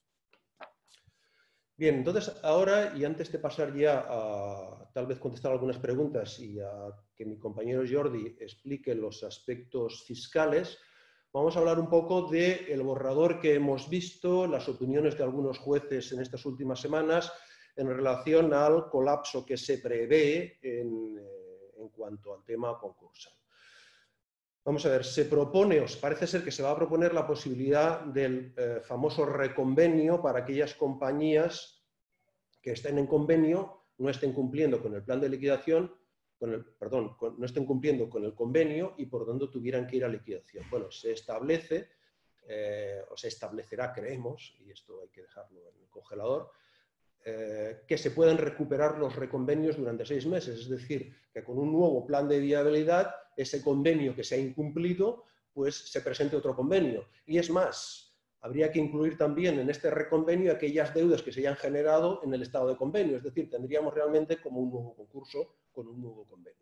A: Bien, entonces ahora, y antes de pasar ya a tal vez contestar algunas preguntas y a que mi compañero Jordi explique los aspectos fiscales, vamos a hablar un poco del borrador que hemos visto, las opiniones de algunos jueces en estas últimas semanas en relación al colapso que se prevé en cuanto al tema concursal. Vamos a ver, se propone, os parece ser que se va a proponer la posibilidad del famoso reconvenio para aquellas compañías que estén en convenio, no estén cumpliendo con el plan de liquidación, no estén cumpliendo con el convenio y por tanto tuvieran que ir a liquidación. Bueno, se establece, o se establecerá, creemos, y esto hay que dejarlo en el congelador, que se puedan recuperar los reconvenios durante 6 meses, es decir, que con un nuevo plan de viabilidad, ese convenio que se ha incumplido, pues se presente otro convenio. Y es más, habría que incluir también en este reconvenio aquellas deudas que se hayan generado en el estado de convenio, es decir, tendríamos realmente como un nuevo concurso con un nuevo convenio.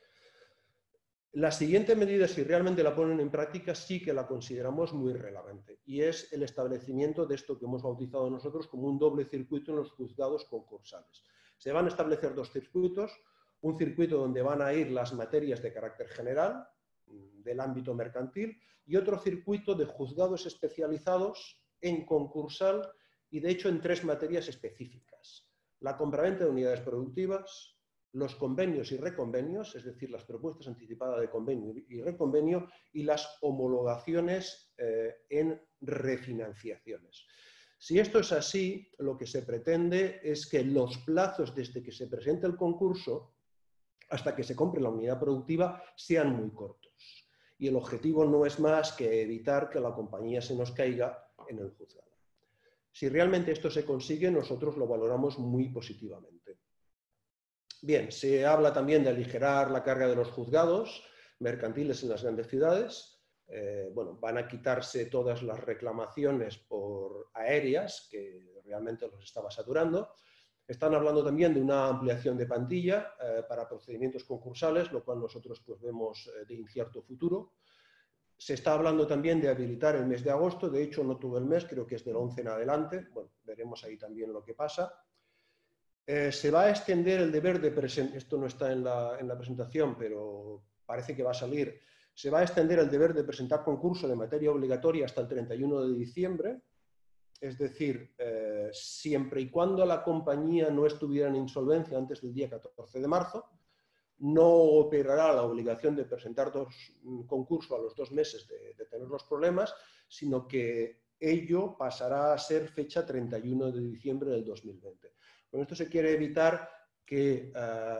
A: La siguiente medida, si realmente la ponen en práctica, sí que la consideramos muy relevante, y es el establecimiento de esto que hemos bautizado nosotros como un doble circuito en los juzgados concursales. Se van a establecer 2 circuitos, un circuito donde van a ir las materias de carácter general, del ámbito mercantil, y otro circuito de juzgados especializados en concursal y, de hecho, en 3 materias específicas: la compraventa de unidades productivas, los convenios y reconvenios, es decir, las propuestas anticipadas de convenio y reconvenio, y las homologaciones en refinanciaciones. Si esto es así, lo que se pretende es que los plazos desde que se presente el concurso hasta que se compre la unidad productiva sean muy cortos. Y el objetivo no es más que evitar que la compañía se nos caiga en el juzgado. Si realmente esto se consigue, nosotros lo valoramos muy positivamente. Bien, se habla también de aligerar la carga de los juzgados mercantiles en las grandes ciudades. Van a quitarse todas las reclamaciones por aéreas, que realmente los estaba saturando. Están hablando también de una ampliación de plantilla para procedimientos concursales, lo cual nosotros pues, vemos de incierto futuro. Se está hablando también de habilitar el mes de agosto, de hecho no todo el mes, creo que es del 11 en adelante. Bueno, veremos ahí también lo que pasa. Se va a extender el deber de presentación, esto no está en la presentación, pero parece que va a salir. Se va a extender el deber de presentar concurso de materia obligatoria hasta el 31 de diciembre, es decir, siempre y cuando la compañía no estuviera en insolvencia antes del día 14 de marzo, no operará la obligación de presentar concurso a los 2 meses de tener los problemas, sino que ello pasará a ser fecha 31 de diciembre del 2020. Con esto se quiere evitar que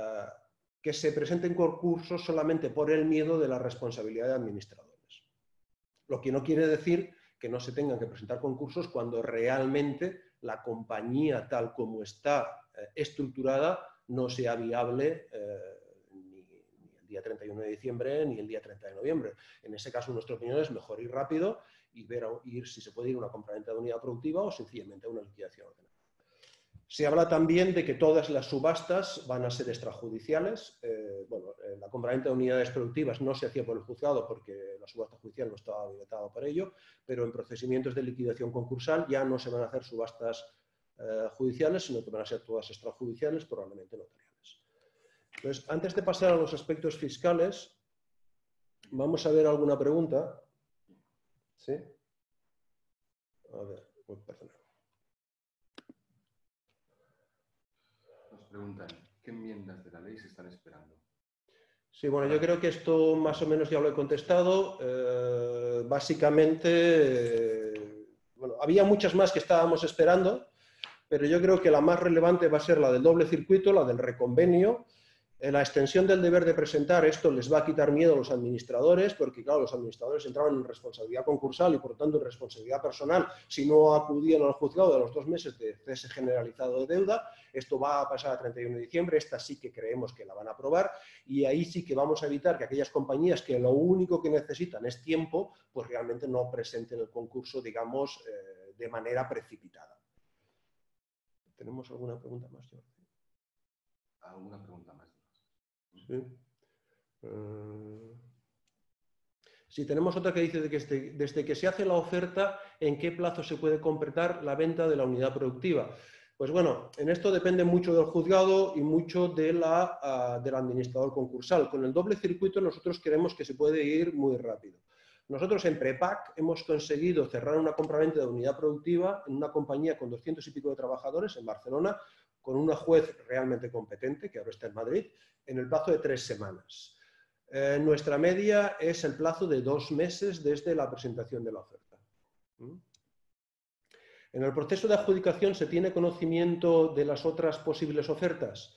A: se presenten concursos solamente por el miedo de la responsabilidad de administradores. Lo que no quiere decir que no se tengan que presentar concursos cuando realmente la compañía tal como está estructurada no sea viable ni el día 31 de diciembre ni el día 30 de noviembre. En ese caso, nuestra opinión es mejor ir rápido y ver si se puede ir a una compraventa de unidad productiva o sencillamente a una liquidación ordenada. Se habla también de que todas las subastas van a ser extrajudiciales. La compraventa de unidades productivas no se hacía por el juzgado porque la subasta judicial no estaba habilitada para ello, pero en procedimientos de liquidación concursal ya no se van a hacer subastas judiciales, sino que van a ser todas extrajudiciales, probablemente notariales. Entonces, antes de pasar a los aspectos fiscales, vamos a ver alguna pregunta. ¿Sí? A ver, perdón.
B: Preguntan, ¿qué enmiendas de la ley se están esperando?
A: Sí, bueno, yo creo que esto más o menos ya lo he contestado. Básicamente, había muchas más que estábamos esperando, pero yo creo que la más relevante va a ser la del doble circuito, la del reconvenio, La extensión del deber de presentar, esto les va a quitar miedo a los administradores, porque claro, los administradores entraban en responsabilidad concursal y por tanto en responsabilidad personal si no acudían al juzgado de los 2 meses de cese generalizado de deuda. Esto va a pasar a 31 de diciembre, esta sí que creemos que la van a aprobar y ahí sí que vamos a evitar que aquellas compañías que lo único que necesitan es tiempo, pues realmente no presenten el concurso, digamos, de manera precipitada. ¿Tenemos alguna pregunta más, Jordi?
B: ¿Alguna pregunta más?
A: Sí. Sí, tenemos otra que dice de que desde que se hace la oferta, ¿en qué plazo se puede completar la venta de la unidad productiva? Pues bueno, en esto depende mucho del juzgado y mucho del administrador concursal. Con el doble circuito nosotros creemos que se puede ir muy rápido. Nosotros en Prepac hemos conseguido cerrar una compraventa de unidad productiva en una compañía con 200 y pico de trabajadores en Barcelona, con una juez realmente competente, que ahora está en Madrid, en el plazo de 3 semanas. Nuestra media es el plazo de 2 meses desde la presentación de la oferta. En el proceso de adjudicación, ¿se tiene conocimiento de las otras posibles ofertas?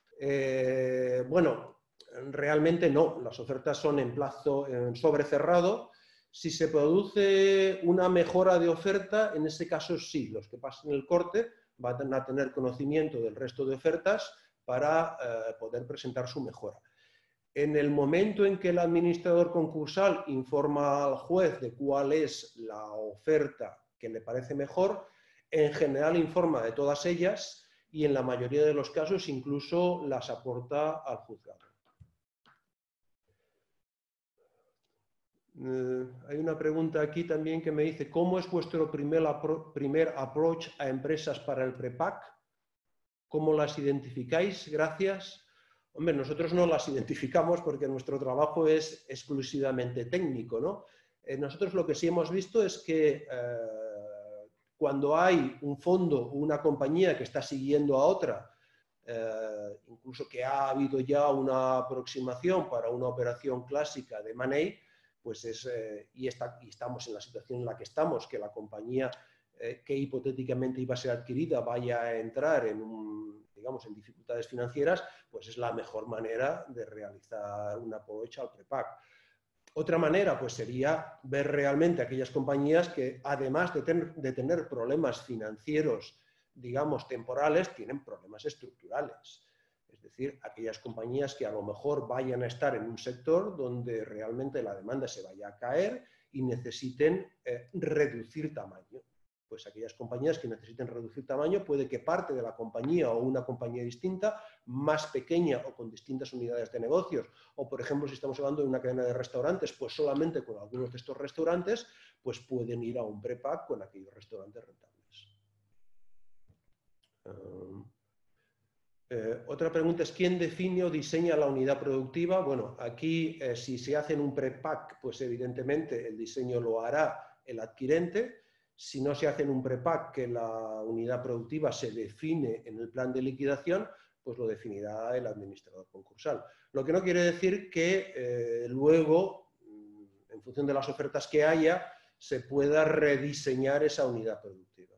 A: Bueno, realmente no. Las ofertas son en plazo sobrecerrado. Si se produce una mejora de oferta, en ese caso sí. Los que pasen el corte van a tener conocimiento del resto de ofertas para poder presentar su mejora. En el momento en que el administrador concursal informa al juez de cuál es la oferta que le parece mejor, en general informa de todas ellas y en la mayoría de los casos incluso las aporta al juzgado. Hay una pregunta aquí también que me dice, ¿cómo es vuestro primer approach a empresas para el Prepac? ¿Cómo las identificáis? Gracias. Hombre, nosotros no las identificamos porque nuestro trabajo es exclusivamente técnico, ¿no? Nosotros lo que sí hemos visto es que cuando hay un fondo o una compañía que está siguiendo a otra, incluso que ha habido ya una aproximación para una operación clásica de money, pues y estamos en la situación en la que estamos, que la compañía que hipotéticamente iba a ser adquirida vaya a entrar en dificultades financieras, pues es la mejor manera de realizar un approach al Prepac. Otra manera, pues sería ver realmente aquellas compañías que, además de tener problemas financieros, digamos, temporales, tienen problemas estructurales. Es decir, aquellas compañías que a lo mejor vayan a estar en un sector donde realmente la demanda se vaya a caer y necesiten reducir tamaño. Pues aquellas compañías que necesiten reducir tamaño, puede que parte de la compañía o una compañía distinta, más pequeña o con distintas unidades de negocios, o por ejemplo si estamos hablando de una cadena de restaurantes, pues solamente con algunos de estos restaurantes, pues pueden ir a un Prepac con aquellos restaurantes rentables. Otra pregunta es, ¿quién define o diseña la unidad productiva? Bueno, aquí si se hace en un Prepac, pues evidentemente el diseño lo hará el adquirente. Si no se hace en un Prepac que la unidad productiva se define en el plan de liquidación, pues lo definirá el administrador concursal. Lo que no quiere decir que luego, en función de las ofertas que haya, se pueda rediseñar esa unidad productiva.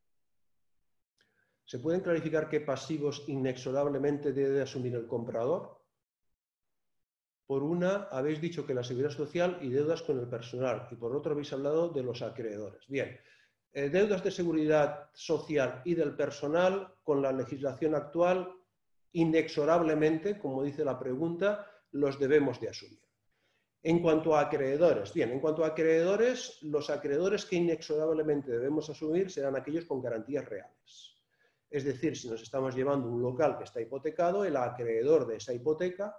A: ¿Se pueden clarificar qué pasivos inexorablemente debe asumir el comprador? Por una, habéis dicho que la seguridad social y deudas con el personal, y por otro habéis hablado de los acreedores. Bien, deudas de seguridad social y del personal, con la legislación actual, inexorablemente, como dice la pregunta, los debemos de asumir. En cuanto a acreedores, bien, en cuanto a acreedores, los acreedores que inexorablemente debemos asumir serán aquellos con garantías reales. Es decir, si nos estamos llevando un local que está hipotecado, el acreedor de esa hipoteca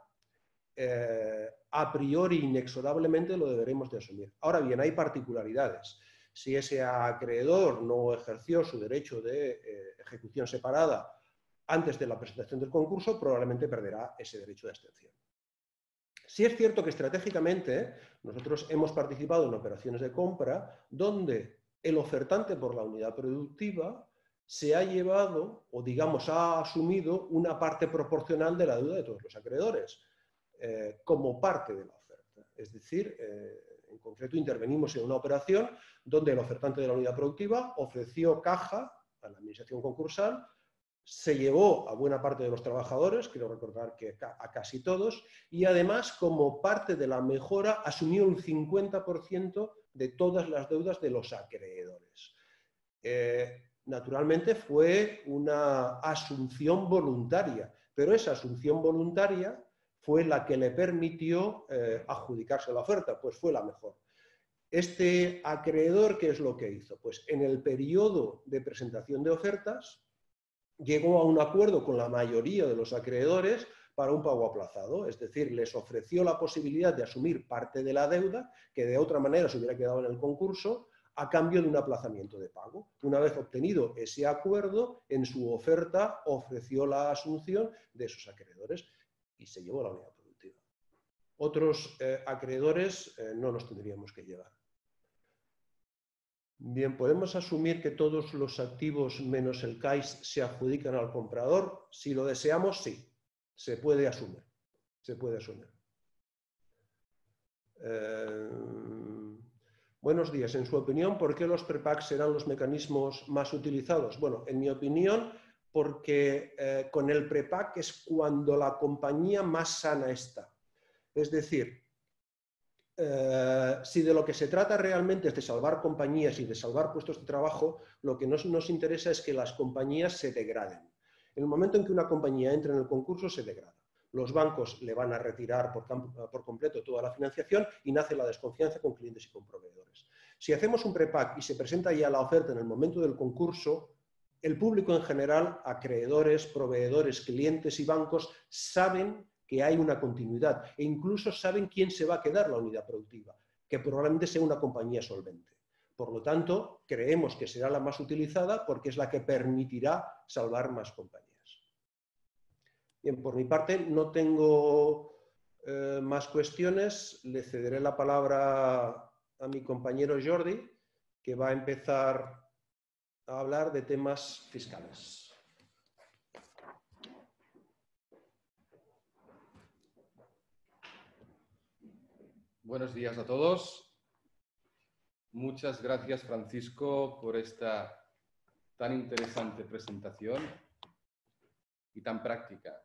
A: a priori inexorablemente lo deberemos de asumir. Ahora bien, hay particularidades. Si ese acreedor no ejerció su derecho de ejecución separada antes de la presentación del concurso, probablemente perderá ese derecho de extensión. Sí es cierto que estratégicamente nosotros hemos participado en operaciones de compra donde el ofertante por la unidad productiva se ha llevado, o digamos, ha asumido una parte proporcional de la deuda de todos los acreedores. Como parte de la oferta. Es decir, en concreto intervenimos en una operación donde el ofertante de la unidad productiva ofreció caja a la administración concursal se llevó a buena parte de los trabajadores, quiero recordar que a casi todos, y además, como parte de la mejora, asumió el 50% de todas las deudas de los acreedores. Naturalmente fue una asunción voluntaria, pero esa asunción voluntaria fue la que le permitió adjudicarse la oferta, pues fue la mejor. Este acreedor, ¿qué es lo que hizo? Pues en el periodo de presentación de ofertas llegó a un acuerdo con la mayoría de los acreedores para un pago aplazado, es decir, les ofreció la posibilidad de asumir parte de la deuda que de otra manera se hubiera quedado en el concurso a cambio de un aplazamiento de pago. Una vez obtenido ese acuerdo, en su oferta ofreció la asunción de esos acreedores y se llevó la unidad productiva. Otros acreedores no nos tendríamos que llevar. Bien, ¿podemos asumir que todos los activos menos el CAIS se adjudican al comprador? Si lo deseamos, sí, se puede asumir. Se puede asumir. Buenos días. En su opinión, ¿por qué los prepacks serán los mecanismos más utilizados? Bueno, en mi opinión, porque con el prepack es cuando la compañía más sana está. Es decir, si de lo que se trata realmente es de salvar compañías y de salvar puestos de trabajo, lo que nos interesa es que las compañías se degraden. En el momento en que una compañía entra en el concurso, se degrada. Los bancos le van a retirar por completo toda la financiación y nace la desconfianza con clientes y con proveedores. Si hacemos un prepack y se presenta ya la oferta en el momento del concurso, el público en general, acreedores, proveedores, clientes y bancos, saben que hay una continuidad e incluso saben quién se va a quedar la unidad productiva, que probablemente sea una compañía solvente. Por lo tanto, creemos que será la más utilizada porque es la que permitirá salvar más compañías. Bien, por mi parte no tengo más cuestiones. Le cederé la palabra a mi compañero Jordi, que va a empezar a hablar de temas fiscales.
B: Buenos días a todos. Muchas gracias, Francisco, por esta tan interesante presentación y tan práctica.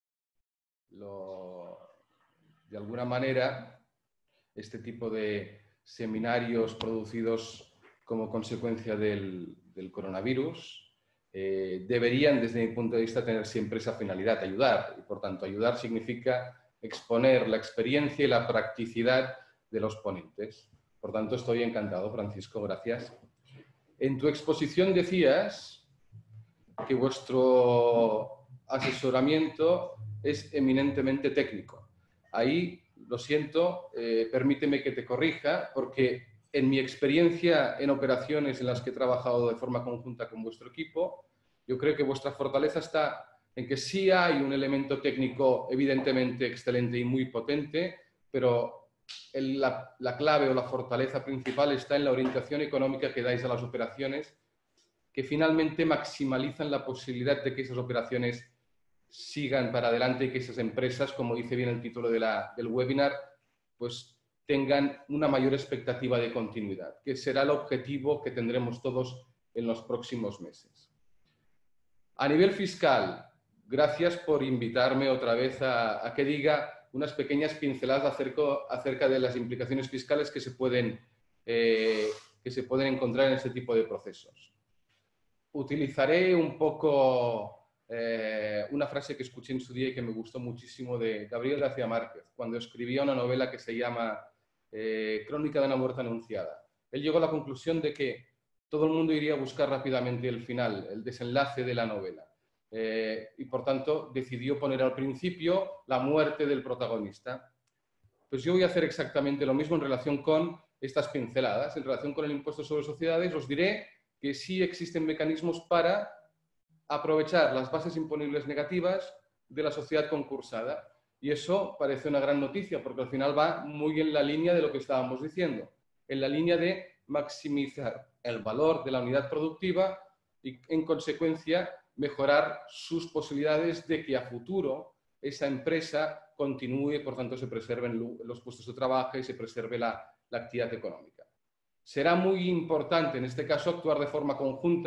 B: De alguna manera, este tipo de seminarios producidos como consecuencia del coronavirus deberían, desde mi punto de vista, tener siempre esa finalidad, ayudar. Y, por tanto, ayudar significa exponer la experiencia y la practicidad de los ponentes. Por tanto, estoy encantado, Francisco, gracias. En tu exposición decías que vuestro asesoramiento es eminentemente técnico. Ahí, lo siento, permíteme que te corrija, porque en mi experiencia en operaciones en las que he trabajado de forma conjunta con vuestro equipo, yo creo que vuestra fortaleza está en que sí hay un elemento técnico evidentemente excelente y muy potente, pero la clave o la fortaleza principal está en la orientación económica que dais a las operaciones, que finalmente maximalizan la posibilidad de que esas operaciones sigan para adelante y que esas empresas, como dice bien el título del webinar, pues tengan una mayor expectativa de continuidad, que será el objetivo que tendremos todos en los próximos meses. A nivel fiscal, gracias por invitarme otra vez a que diga unas pequeñas pinceladas acerca de las implicaciones fiscales que se pueden encontrar en este tipo de procesos. Utilizaré un poco una frase que escuché en su día y que me gustó muchísimo de Gabriel García Márquez, cuando escribía una novela que se llama Crónica de una muerte anunciada. Él llegó a la conclusión de que todo el mundo iría a buscar rápidamente el final, el desenlace de la novela. Y por tanto decidió poner al principio la muerte del protagonista. Pues yo voy a hacer exactamente lo mismo en relación con estas pinceladas. En relación con el impuesto sobre sociedades, os diré que sí existen mecanismos para aprovechar las bases imponibles negativas de la sociedad concursada. Y eso parece una gran noticia, porque al final va muy en la línea de lo que estábamos diciendo, en la línea de maximizar el valor de la unidad productiva y, en consecuencia, mejorar sus posibilidades de que a futuro esa empresa continúe, por tanto, se preserven los puestos de trabajo y se preserve la actividad económica. Será muy importante, en este caso, actuar de forma conjunta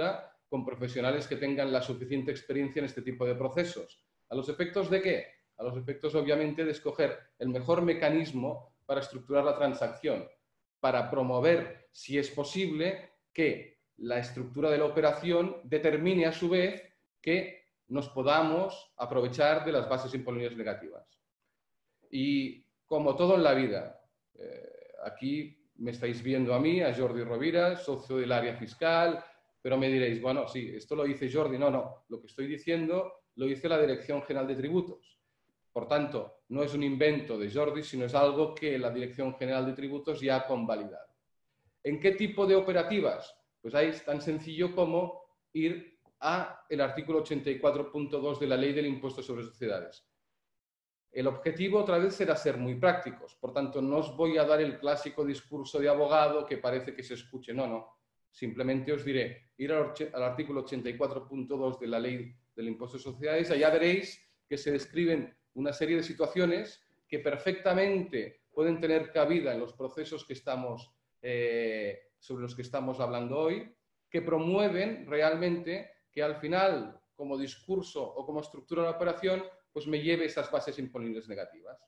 B: con profesionales que tengan la suficiente experiencia en este tipo de procesos. ¿A los efectos de qué? A los efectos, obviamente, de escoger el mejor mecanismo para estructurar la transacción, para promover, si es posible, que la estructura de la operación determine a su vez que nos podamos aprovechar de las bases impolinéas negativas. Y como todo en la vida, aquí me estáis viendo a mí, a Jordi Rovira, socio del área fiscal, pero me diréis, bueno, sí, esto lo dice Jordi. No, no, lo que estoy diciendo lo dice la Dirección General de Tributos. Por tanto, no es un invento de Jordi, sino es algo que la Dirección General de Tributos ya ha convalidado. ¿En qué tipo de operativas? Pues ahí es tan sencillo como ir al artículo 84.2 de la Ley del Impuesto sobre Sociedades. El objetivo otra vez será ser muy prácticos. Por tanto, no os voy a dar el clásico discurso de abogado que parece que se escuche. No, no. Simplemente os diré, ir al artículo 84.2 de la Ley del Impuesto sobre Sociedades. Allá veréis que se describen una serie de situaciones que perfectamente pueden tener cabida en los procesos que estamos, sobre los que estamos hablando hoy, que promueven realmente que al final, como discurso o como estructura de la operación, pues me lleve esas bases imponibles negativas.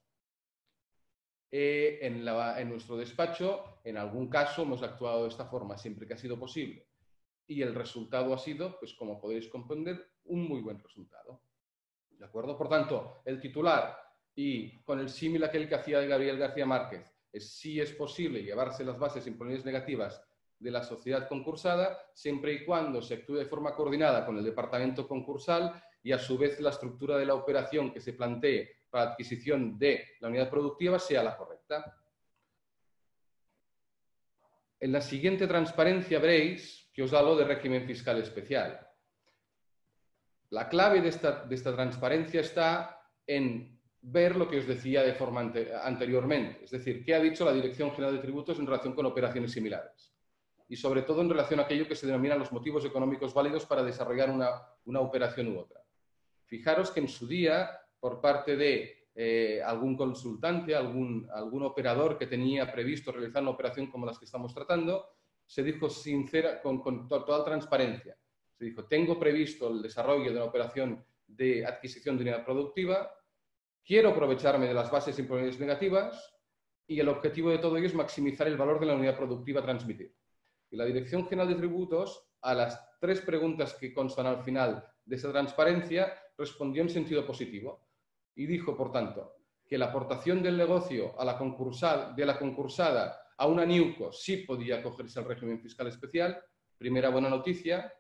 B: En nuestro despacho, en algún caso, hemos actuado de esta forma siempre que ha sido posible. Y el resultado ha sido, pues como podéis comprender, un muy buen resultado. ¿De acuerdo? Por tanto, el titular, y con el símil aquel que hacía de Gabriel García Márquez, es si es posible llevarse las bases imponibles negativas de la sociedad concursada, siempre y cuando se actúe de forma coordinada con el departamento concursal y a su vez la estructura de la operación que se plantee para la adquisición de la unidad productiva sea la correcta. En la siguiente transparencia veréis que os hablo de régimen fiscal especial. La clave de esta transparencia está en ver lo que os decía de forma anteriormente, es decir, qué ha dicho la Dirección General de Tributos en relación con operaciones similares y sobre todo en relación a aquello que se denominan los motivos económicos válidos para desarrollar una operación u otra. Fijaros que en su día, por parte de algún consultante, algún operador que tenía previsto realizar una operación como las que estamos tratando, se dijo sincera, con total transparencia. Se dijo, tengo previsto el desarrollo de una operación de adquisición de unidad productiva, quiero aprovecharme de las bases imponibles negativas y el objetivo de todo ello es maximizar el valor de la unidad productiva a transmitir. Y la Dirección General de Tributos, a las 3 preguntas que constan al final de esa transparencia, respondió en sentido positivo y dijo, por tanto, que la aportación del negocio de la concursada a una NIUCO sí podía acogerse al régimen fiscal especial, primera buena noticia.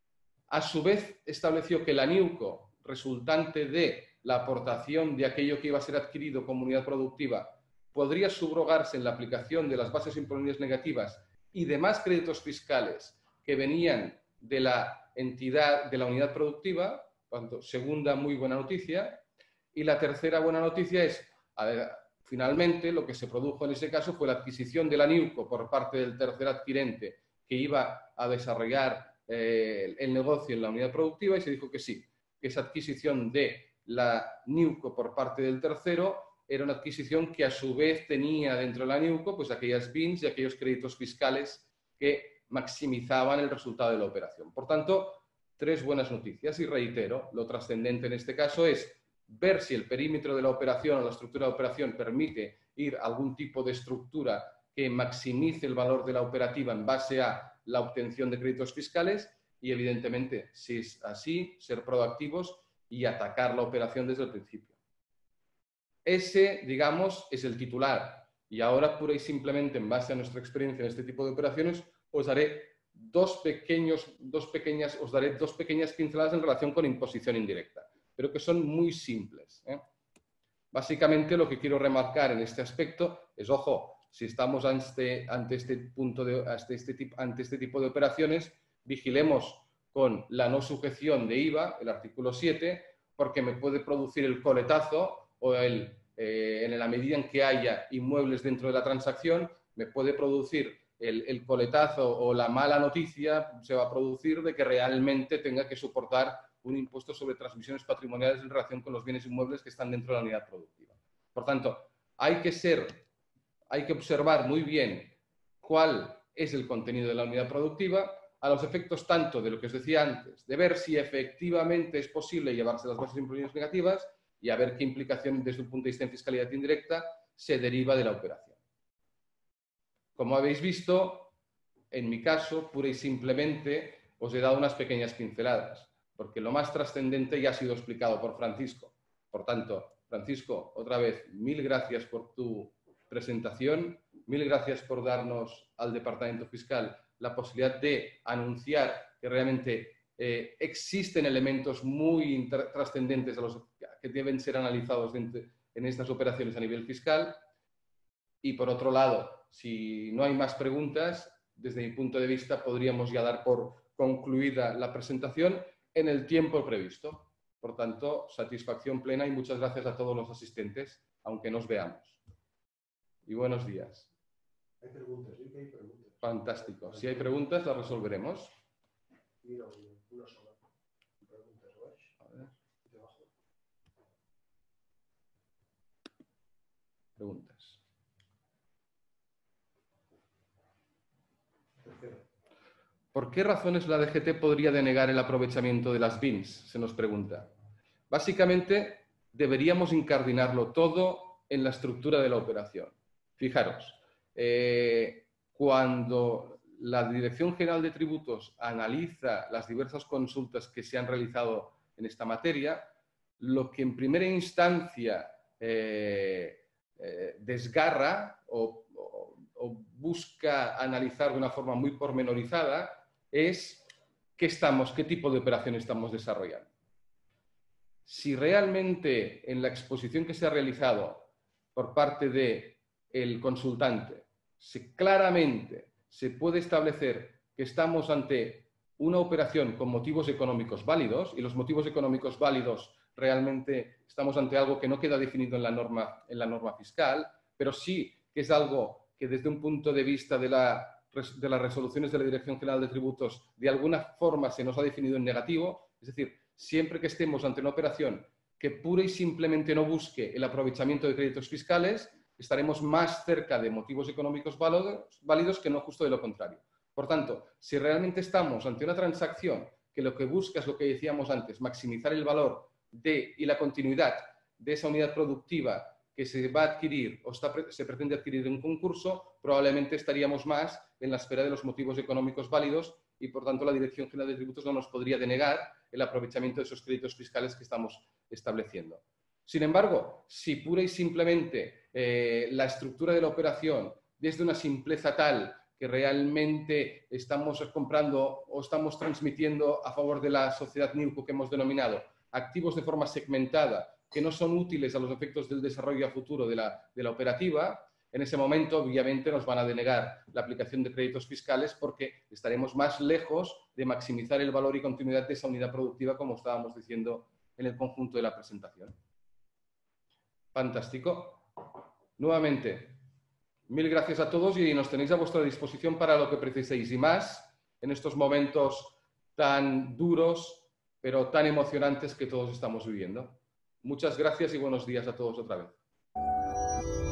B: A su vez, estableció que la NIUCO, resultante de la aportación de aquello que iba a ser adquirido como unidad productiva, podría subrogarse en la aplicación de las bases imponibles negativas y demás créditos fiscales que venían de la entidad, de la unidad productiva. Segunda muy buena noticia. Y la tercera buena noticia es, finalmente, lo que se produjo en ese caso fue la adquisición de la NIUCO por parte del tercer adquirente que iba a desarrollar el negocio en la unidad productiva y se dijo que sí, que esa adquisición de la NIUCO por parte del tercero era una adquisición que a su vez tenía dentro de la NIUCO pues aquellas BINs y aquellos créditos fiscales que maximizaban el resultado de la operación. Por tanto, 3 buenas noticias y reitero, lo trascendente en este caso es ver si el perímetro de la operación o la estructura de operación permite ir a algún tipo de estructura que maximice el valor de la operativa en base a la obtención de créditos fiscales y, evidentemente, si es así, ser proactivos y atacar la operación desde el principio. Ese, digamos, es el titular. Y ahora, pura y simplemente, en base a nuestra experiencia en este tipo de operaciones, os daré dos pequeñas pinceladas en relación con imposición indirecta, pero que son muy simples. Básicamente, lo que quiero remarcar en este aspecto es, ojo, si estamos ante este tipo de operaciones, vigilemos con la no sujeción de IVA, el artículo 7, porque me puede producir el coletazo o en la medida en que haya inmuebles dentro de la transacción, me puede producir el coletazo o la mala noticia se va a producir de que realmente tenga que soportar un impuesto sobre transmisiones patrimoniales en relación con los bienes inmuebles que están dentro de la unidad productiva. Por tanto, hay que observar muy bien cuál es el contenido de la unidad productiva, a los efectos tanto de lo que os decía antes, de ver si efectivamente es posible llevarse las bases impositivas negativas y a ver qué implicación desde un punto de vista en fiscalidad indirecta se deriva de la operación. Como habéis visto, en mi caso, pura y simplemente os he dado unas pequeñas pinceladas, porque lo más trascendente ya ha sido explicado por Francisco. Por tanto, Francisco, otra vez, mil gracias por tu presentación, mil gracias por darnos al Departamento Fiscal la posibilidad de anunciar que realmente existen elementos muy trascendentes a los que deben ser analizados en estas operaciones a nivel fiscal. Y por otro lado, si no hay más preguntas, desde mi punto de vista podríamos ya dar por concluida la presentación en el tiempo previsto. Por tanto, satisfacción plena y muchas gracias a todos los asistentes, aunque nos veamos. Y buenos días.
A: Hay preguntas, ¿sí? Hay preguntas.
B: Fantástico. Si hay preguntas, las resolveremos.
A: Mira, una sola. Preguntas, ¿ves?
B: A ver. Preguntas. ¿Por qué razones la DGT podría denegar el aprovechamiento de las BINs? Se nos pregunta. Básicamente, deberíamos incardinarlo todo en la estructura de la operación. Fijaros, cuando la Dirección General de Tributos analiza las diversas consultas que se han realizado en esta materia, lo que en primera instancia desgarra o busca analizar de una forma muy pormenorizada es qué tipo de operación estamos desarrollando. Si realmente en la exposición que se ha realizado por parte del consultante claramente se puede establecer que estamos ante una operación con motivos económicos válidos, y los motivos económicos válidos realmente estamos ante algo que no queda definido en la norma fiscal, pero sí que es algo que desde un punto de vista de las resoluciones de la Dirección General de Tributos de alguna forma se nos ha definido en negativo, es decir, siempre que estemos ante una operación que pura y simplemente no busque el aprovechamiento de créditos fiscales, estaremos más cerca de motivos económicos válidos que no justo de lo contrario. Por tanto, si realmente estamos ante una transacción que lo que busca es lo que decíamos antes, maximizar el valor y la continuidad de esa unidad productiva que se va a adquirir o se pretende adquirir en un concurso, probablemente estaríamos más en la esfera de los motivos económicos válidos y, por tanto, la Dirección General de Tributos no nos podría denegar el aprovechamiento de esos créditos fiscales que estamos estableciendo. Sin embargo, si pura y simplemente la estructura de la operación, desde una simpleza tal que realmente estamos comprando o estamos transmitiendo a favor de la sociedad NIUCO que hemos denominado activos de forma segmentada que no son útiles a los efectos del desarrollo a futuro de la operativa, en ese momento obviamente nos van a denegar la aplicación de créditos fiscales porque estaremos más lejos de maximizar el valor y continuidad de esa unidad productiva como estábamos diciendo en el conjunto de la presentación. Fantástico. Nuevamente, mil gracias a todos y nos tenéis a vuestra disposición para lo que preciséis y más en estos momentos tan duros pero tan emocionantes que todos estamos viviendo. Muchas gracias y buenos días a todos otra vez.